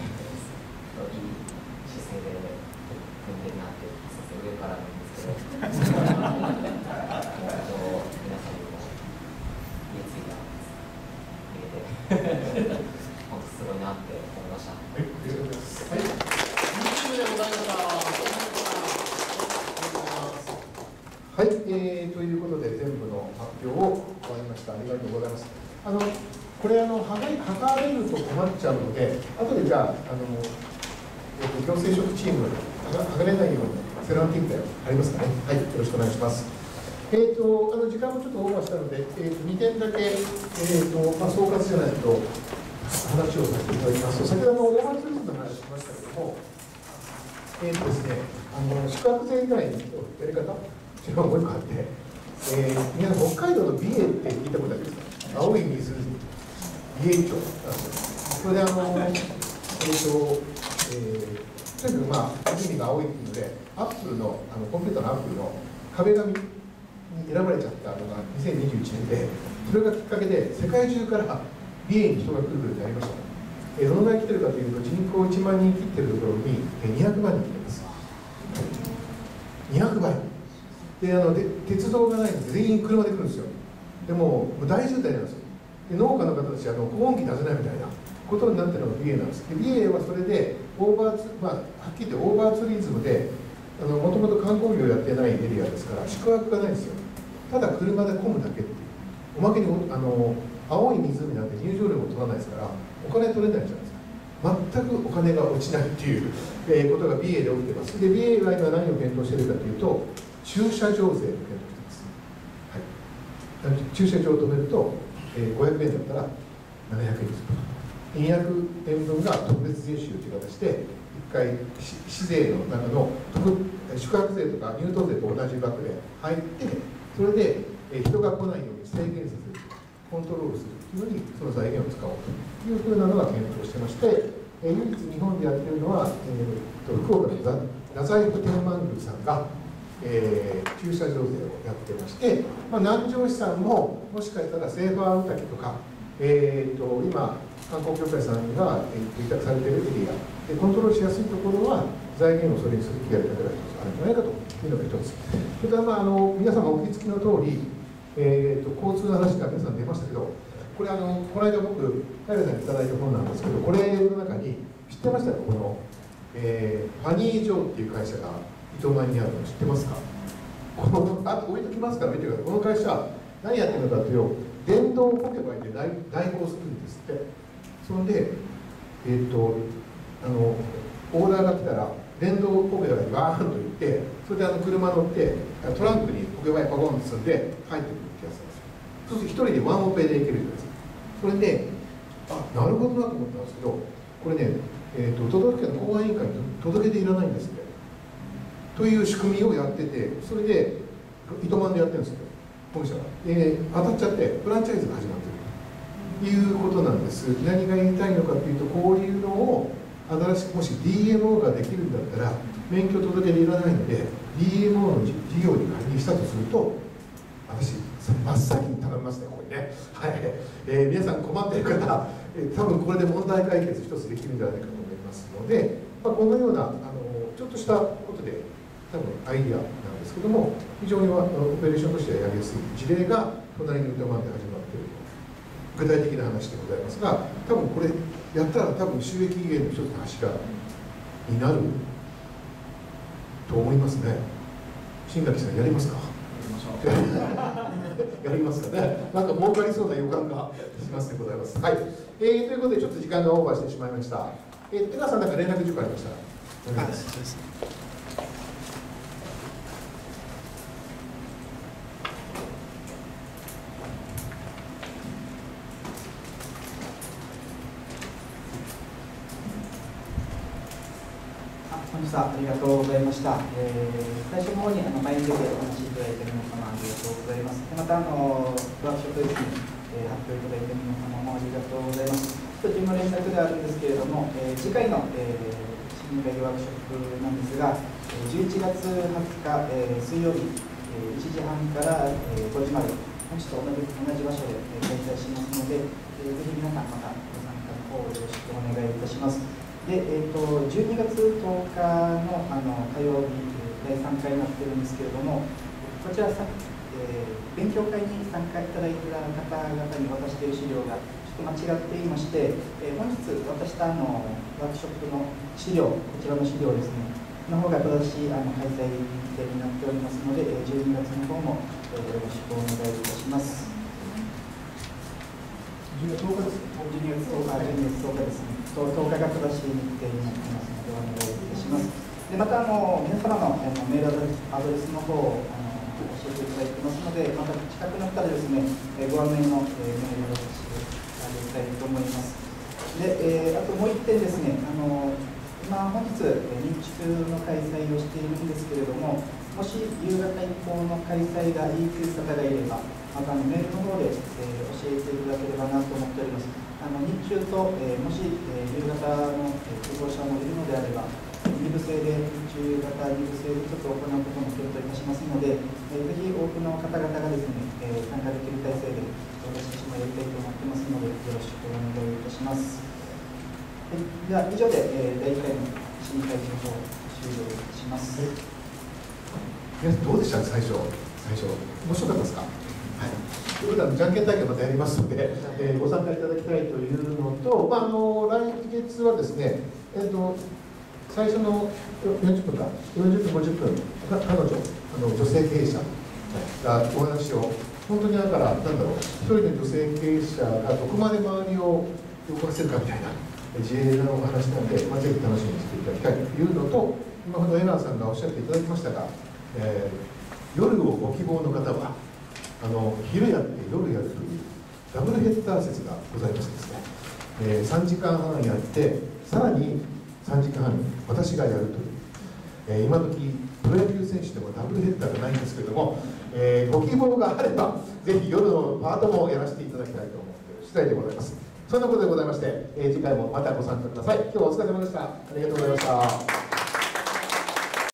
姿勢で組んでるなってさすが上からなんですけどもう皆さんにも熱意が見えて本当すごいなって思いました。はい、ありがとうございます。はい、 ありがとうございました。はい、えー、ということで全部の発表を終わりました。ありがとうございます。あのこれあのはが測れると困っちゃうので、後でじゃああの、えー、と行政職チーム測れないようにセランティングでありますかね。はい、よろしくお願いします。えー、とあの時間もちょっとオーバーしたので、えー、とにてんだけ、えーとまあ、総括じゃないと話をさせていただきますと、先ほどのオーバーツーリズムの話しましたけども、えーとですね、あの宿泊税以外のやり方、違うもう一個あって、えー、皆さん北海道の美瑛って聞いたことありますか。青い水美瑛町なんですよ。 それであの、えっ、ー、と、えー、とにかくまあ、意味が青いっていうので、アップルの、あのコンピューターのアップルの壁紙に選ばれちゃったのがにせんにじゅういちねんで、それがきっかけで、世界中から美瑛に人が来るようになりました。えー、どのぐらい来てるかというと、人口いちまんにん切ってるところににひゃくまんにん来てます。にひゃくばい。で、あので鉄道がないので、全員車で来るんですよ。でも、もう大渋滞なんですよ。で農家の方たちは高温機出せないみたいなことになってるのが美瑛なんです。で美瑛はそれでオーバーツ、まあ、はっきり言ってオーバーツーリズムで、もともと観光業やってないエリアですから、宿泊がないんですよ。ただ車で混むだけっていう。おまけにあの青い湖なんて入場料も取らないですから、お金取れないじゃないですか。全くお金が落ちないっていう、えー、ことが美瑛で起きてます。で、美瑛が今何を検討しているかというと、駐車場税を検討しています。はい、駐車場を止めると、えー、ごひゃくえんだったらななひゃくえんです。にひゃくえんぶんが特別税収という形で、いっかい市税の中の宿泊税とか入湯税と同じ額で入って、それで、えー、人が来ないように制限させる、コントロールするというのに、その財源を使おうというふうなのが検討してまして、えー、唯一日本でやっているのは、えー、と福岡の太宰府天満宮さんが、えー、駐車場税をやってまして、まあ、南城市さんももしかしたらセーファーウタキとか、えー、と今観光協会さんが、えー、委託されているエリアでコントロールしやすいところは財源をそれにする気がいただが一つあるんじゃないかというのが一つ。それから、まあ、あの皆様お気づきの通り、えー、と交通の話が皆さん出ましたけど、これあのこの間僕平さんにいただいた本なんですけど、これの中に知ってましたか、この、えー、ファニー・ジョーっていう会社が糸満にあるの知ってますか？このあと置いときますから見てください。この会社何やってるのかというと、電動ポケバイで代行するんですって。それで、えー、とあのオーダーが来たら電動ポケバイにバーンと行って、それであの車乗ってトランクにポケバイパコンと積んで入ってくるってやつなんですよ。そうすると一人でワンオペで行けるじゃないですか。それで、あ、なるほどなと思ったんですけど、これね、えー、と都道府県の公安委員会に届け出いらないんですって。という仕組みをやってて、それで糸満でやってるんですよ、本社が。で、当たっちゃって、フランチャイズが始まってるということなんです。何が言いたいのかというと、こういうのを新しく、もし ディーエムオー ができるんだったら、免許届け出いらないので、ディーエムオー の事業に加入したとすると、私、真っ先に頼みますね、ここにね。はい、えー、皆さん困っている方、えー、多分これで問題解決一つできるんじゃないかと思いますので、まあ、このようなあのちょっとしたことで、多分アイディアなんですけども、非常にオペレーションとしてはやりやすい事例が隣の糸満で始まっている具体的な話でございますが、多分これやったら多分収益源の一つの柱になると思いますね。新垣さんやりますか？やりますかね。なんか儲かりそうな予感がしますでございます。はい。えー、ということでちょっと時間がオーバーしてしまいました。えー、江川さんなんか連絡事項ありましたら。あ、そうですね。 本日はありがとうございました。えー、最初の方にあの前に出てお話しいただいている皆様ありがとうございます。でまたあのワークショップですね、えー、発表いただいている皆様もありがとうございます。ちょっと順の連絡であるんですけれども、えー、次回の、えー、新会ワークショップなんですが、じゅういちがつはつか、えー、水曜日、えー、いちじはんから、えー、ごじまで、本日と同じ同じ場所で、えー、開催しますので、えー、ぜひ皆さんまたご参加の方よろしくお願いいたします。で、えー、とじゅうにがつとおかの、あの火曜日、だいさんかいになっているんですけれども、こちらさ、えー、勉強会に参加いただいた方々に渡している資料がちょっと間違っていまして、えー、本日渡したあのワークショップの資料、こちらの資料ですね、の方が正しいあの開催日程になっておりますので、じゅうにがつの方も、えー、よろしくお願いいたします。じゅうにがつとおかです。じゅうにがつとおかですね。とおかが正しい日程になっていますので、お願いいたします。でまたあの、皆様のあのメールアドレスの方をあの教えていただいていますので、また近くなったらですね、ご案内の、えー、メールをしてあげたいと思います。で、えー、あともう一点ですね、あの今本日、日中の開催をしているんですけれども、もし夕方以降の開催がいいという方がいれば、またあのメールの方で、えー、教えていただければなと思っております。 あの日中と、えー、もし、えー、夕方の、えー、希望者もいるのであれば、二部制で、日中型二部制でちょっと行うことも検討いたしますので、えー、ぜひ多くの方々がですね、えー、参加できる体制で私たちもやりたいと思ってますので、よろしくお願いいたします。はい、では以上で、えー、だいいっかいの審議会の方を終了いたします。はい、 皆さんどうでした最初最初面白かったですか？はい、ということはじゃんけん大会またやりますので、えー、ご参加いただきたいというのと、まあ、あの来月はですね、えーと最初のよんじゅっぷんか、よんじゅっぷん、ごじゅっぷん、彼女、あの女性経営者がお話を、本当にだから、なんだろう、一人の女性経営者がどこまで周りを動かせるかみたいな自営のお話なので、まあ、ぜひ楽しみにしていただきたいというのと、今ほどエナーさんがおっしゃっていただきましたが、えー、夜をご希望の方は、あの昼やって夜やるというダブルヘッダー説がございましてですね、えー、さんじかんはんやって、さらにさんじかんはん私がやるという、えー、今時プロ野球選手でもダブルヘッダーがないんですけれども、えー、ご希望があればぜひ夜のパートもやらせていただきたいと思っている次第でございます。そんなことでございまして、えー、次回もまたご参加ください。今日はお疲れ様でした。ありがとうございました。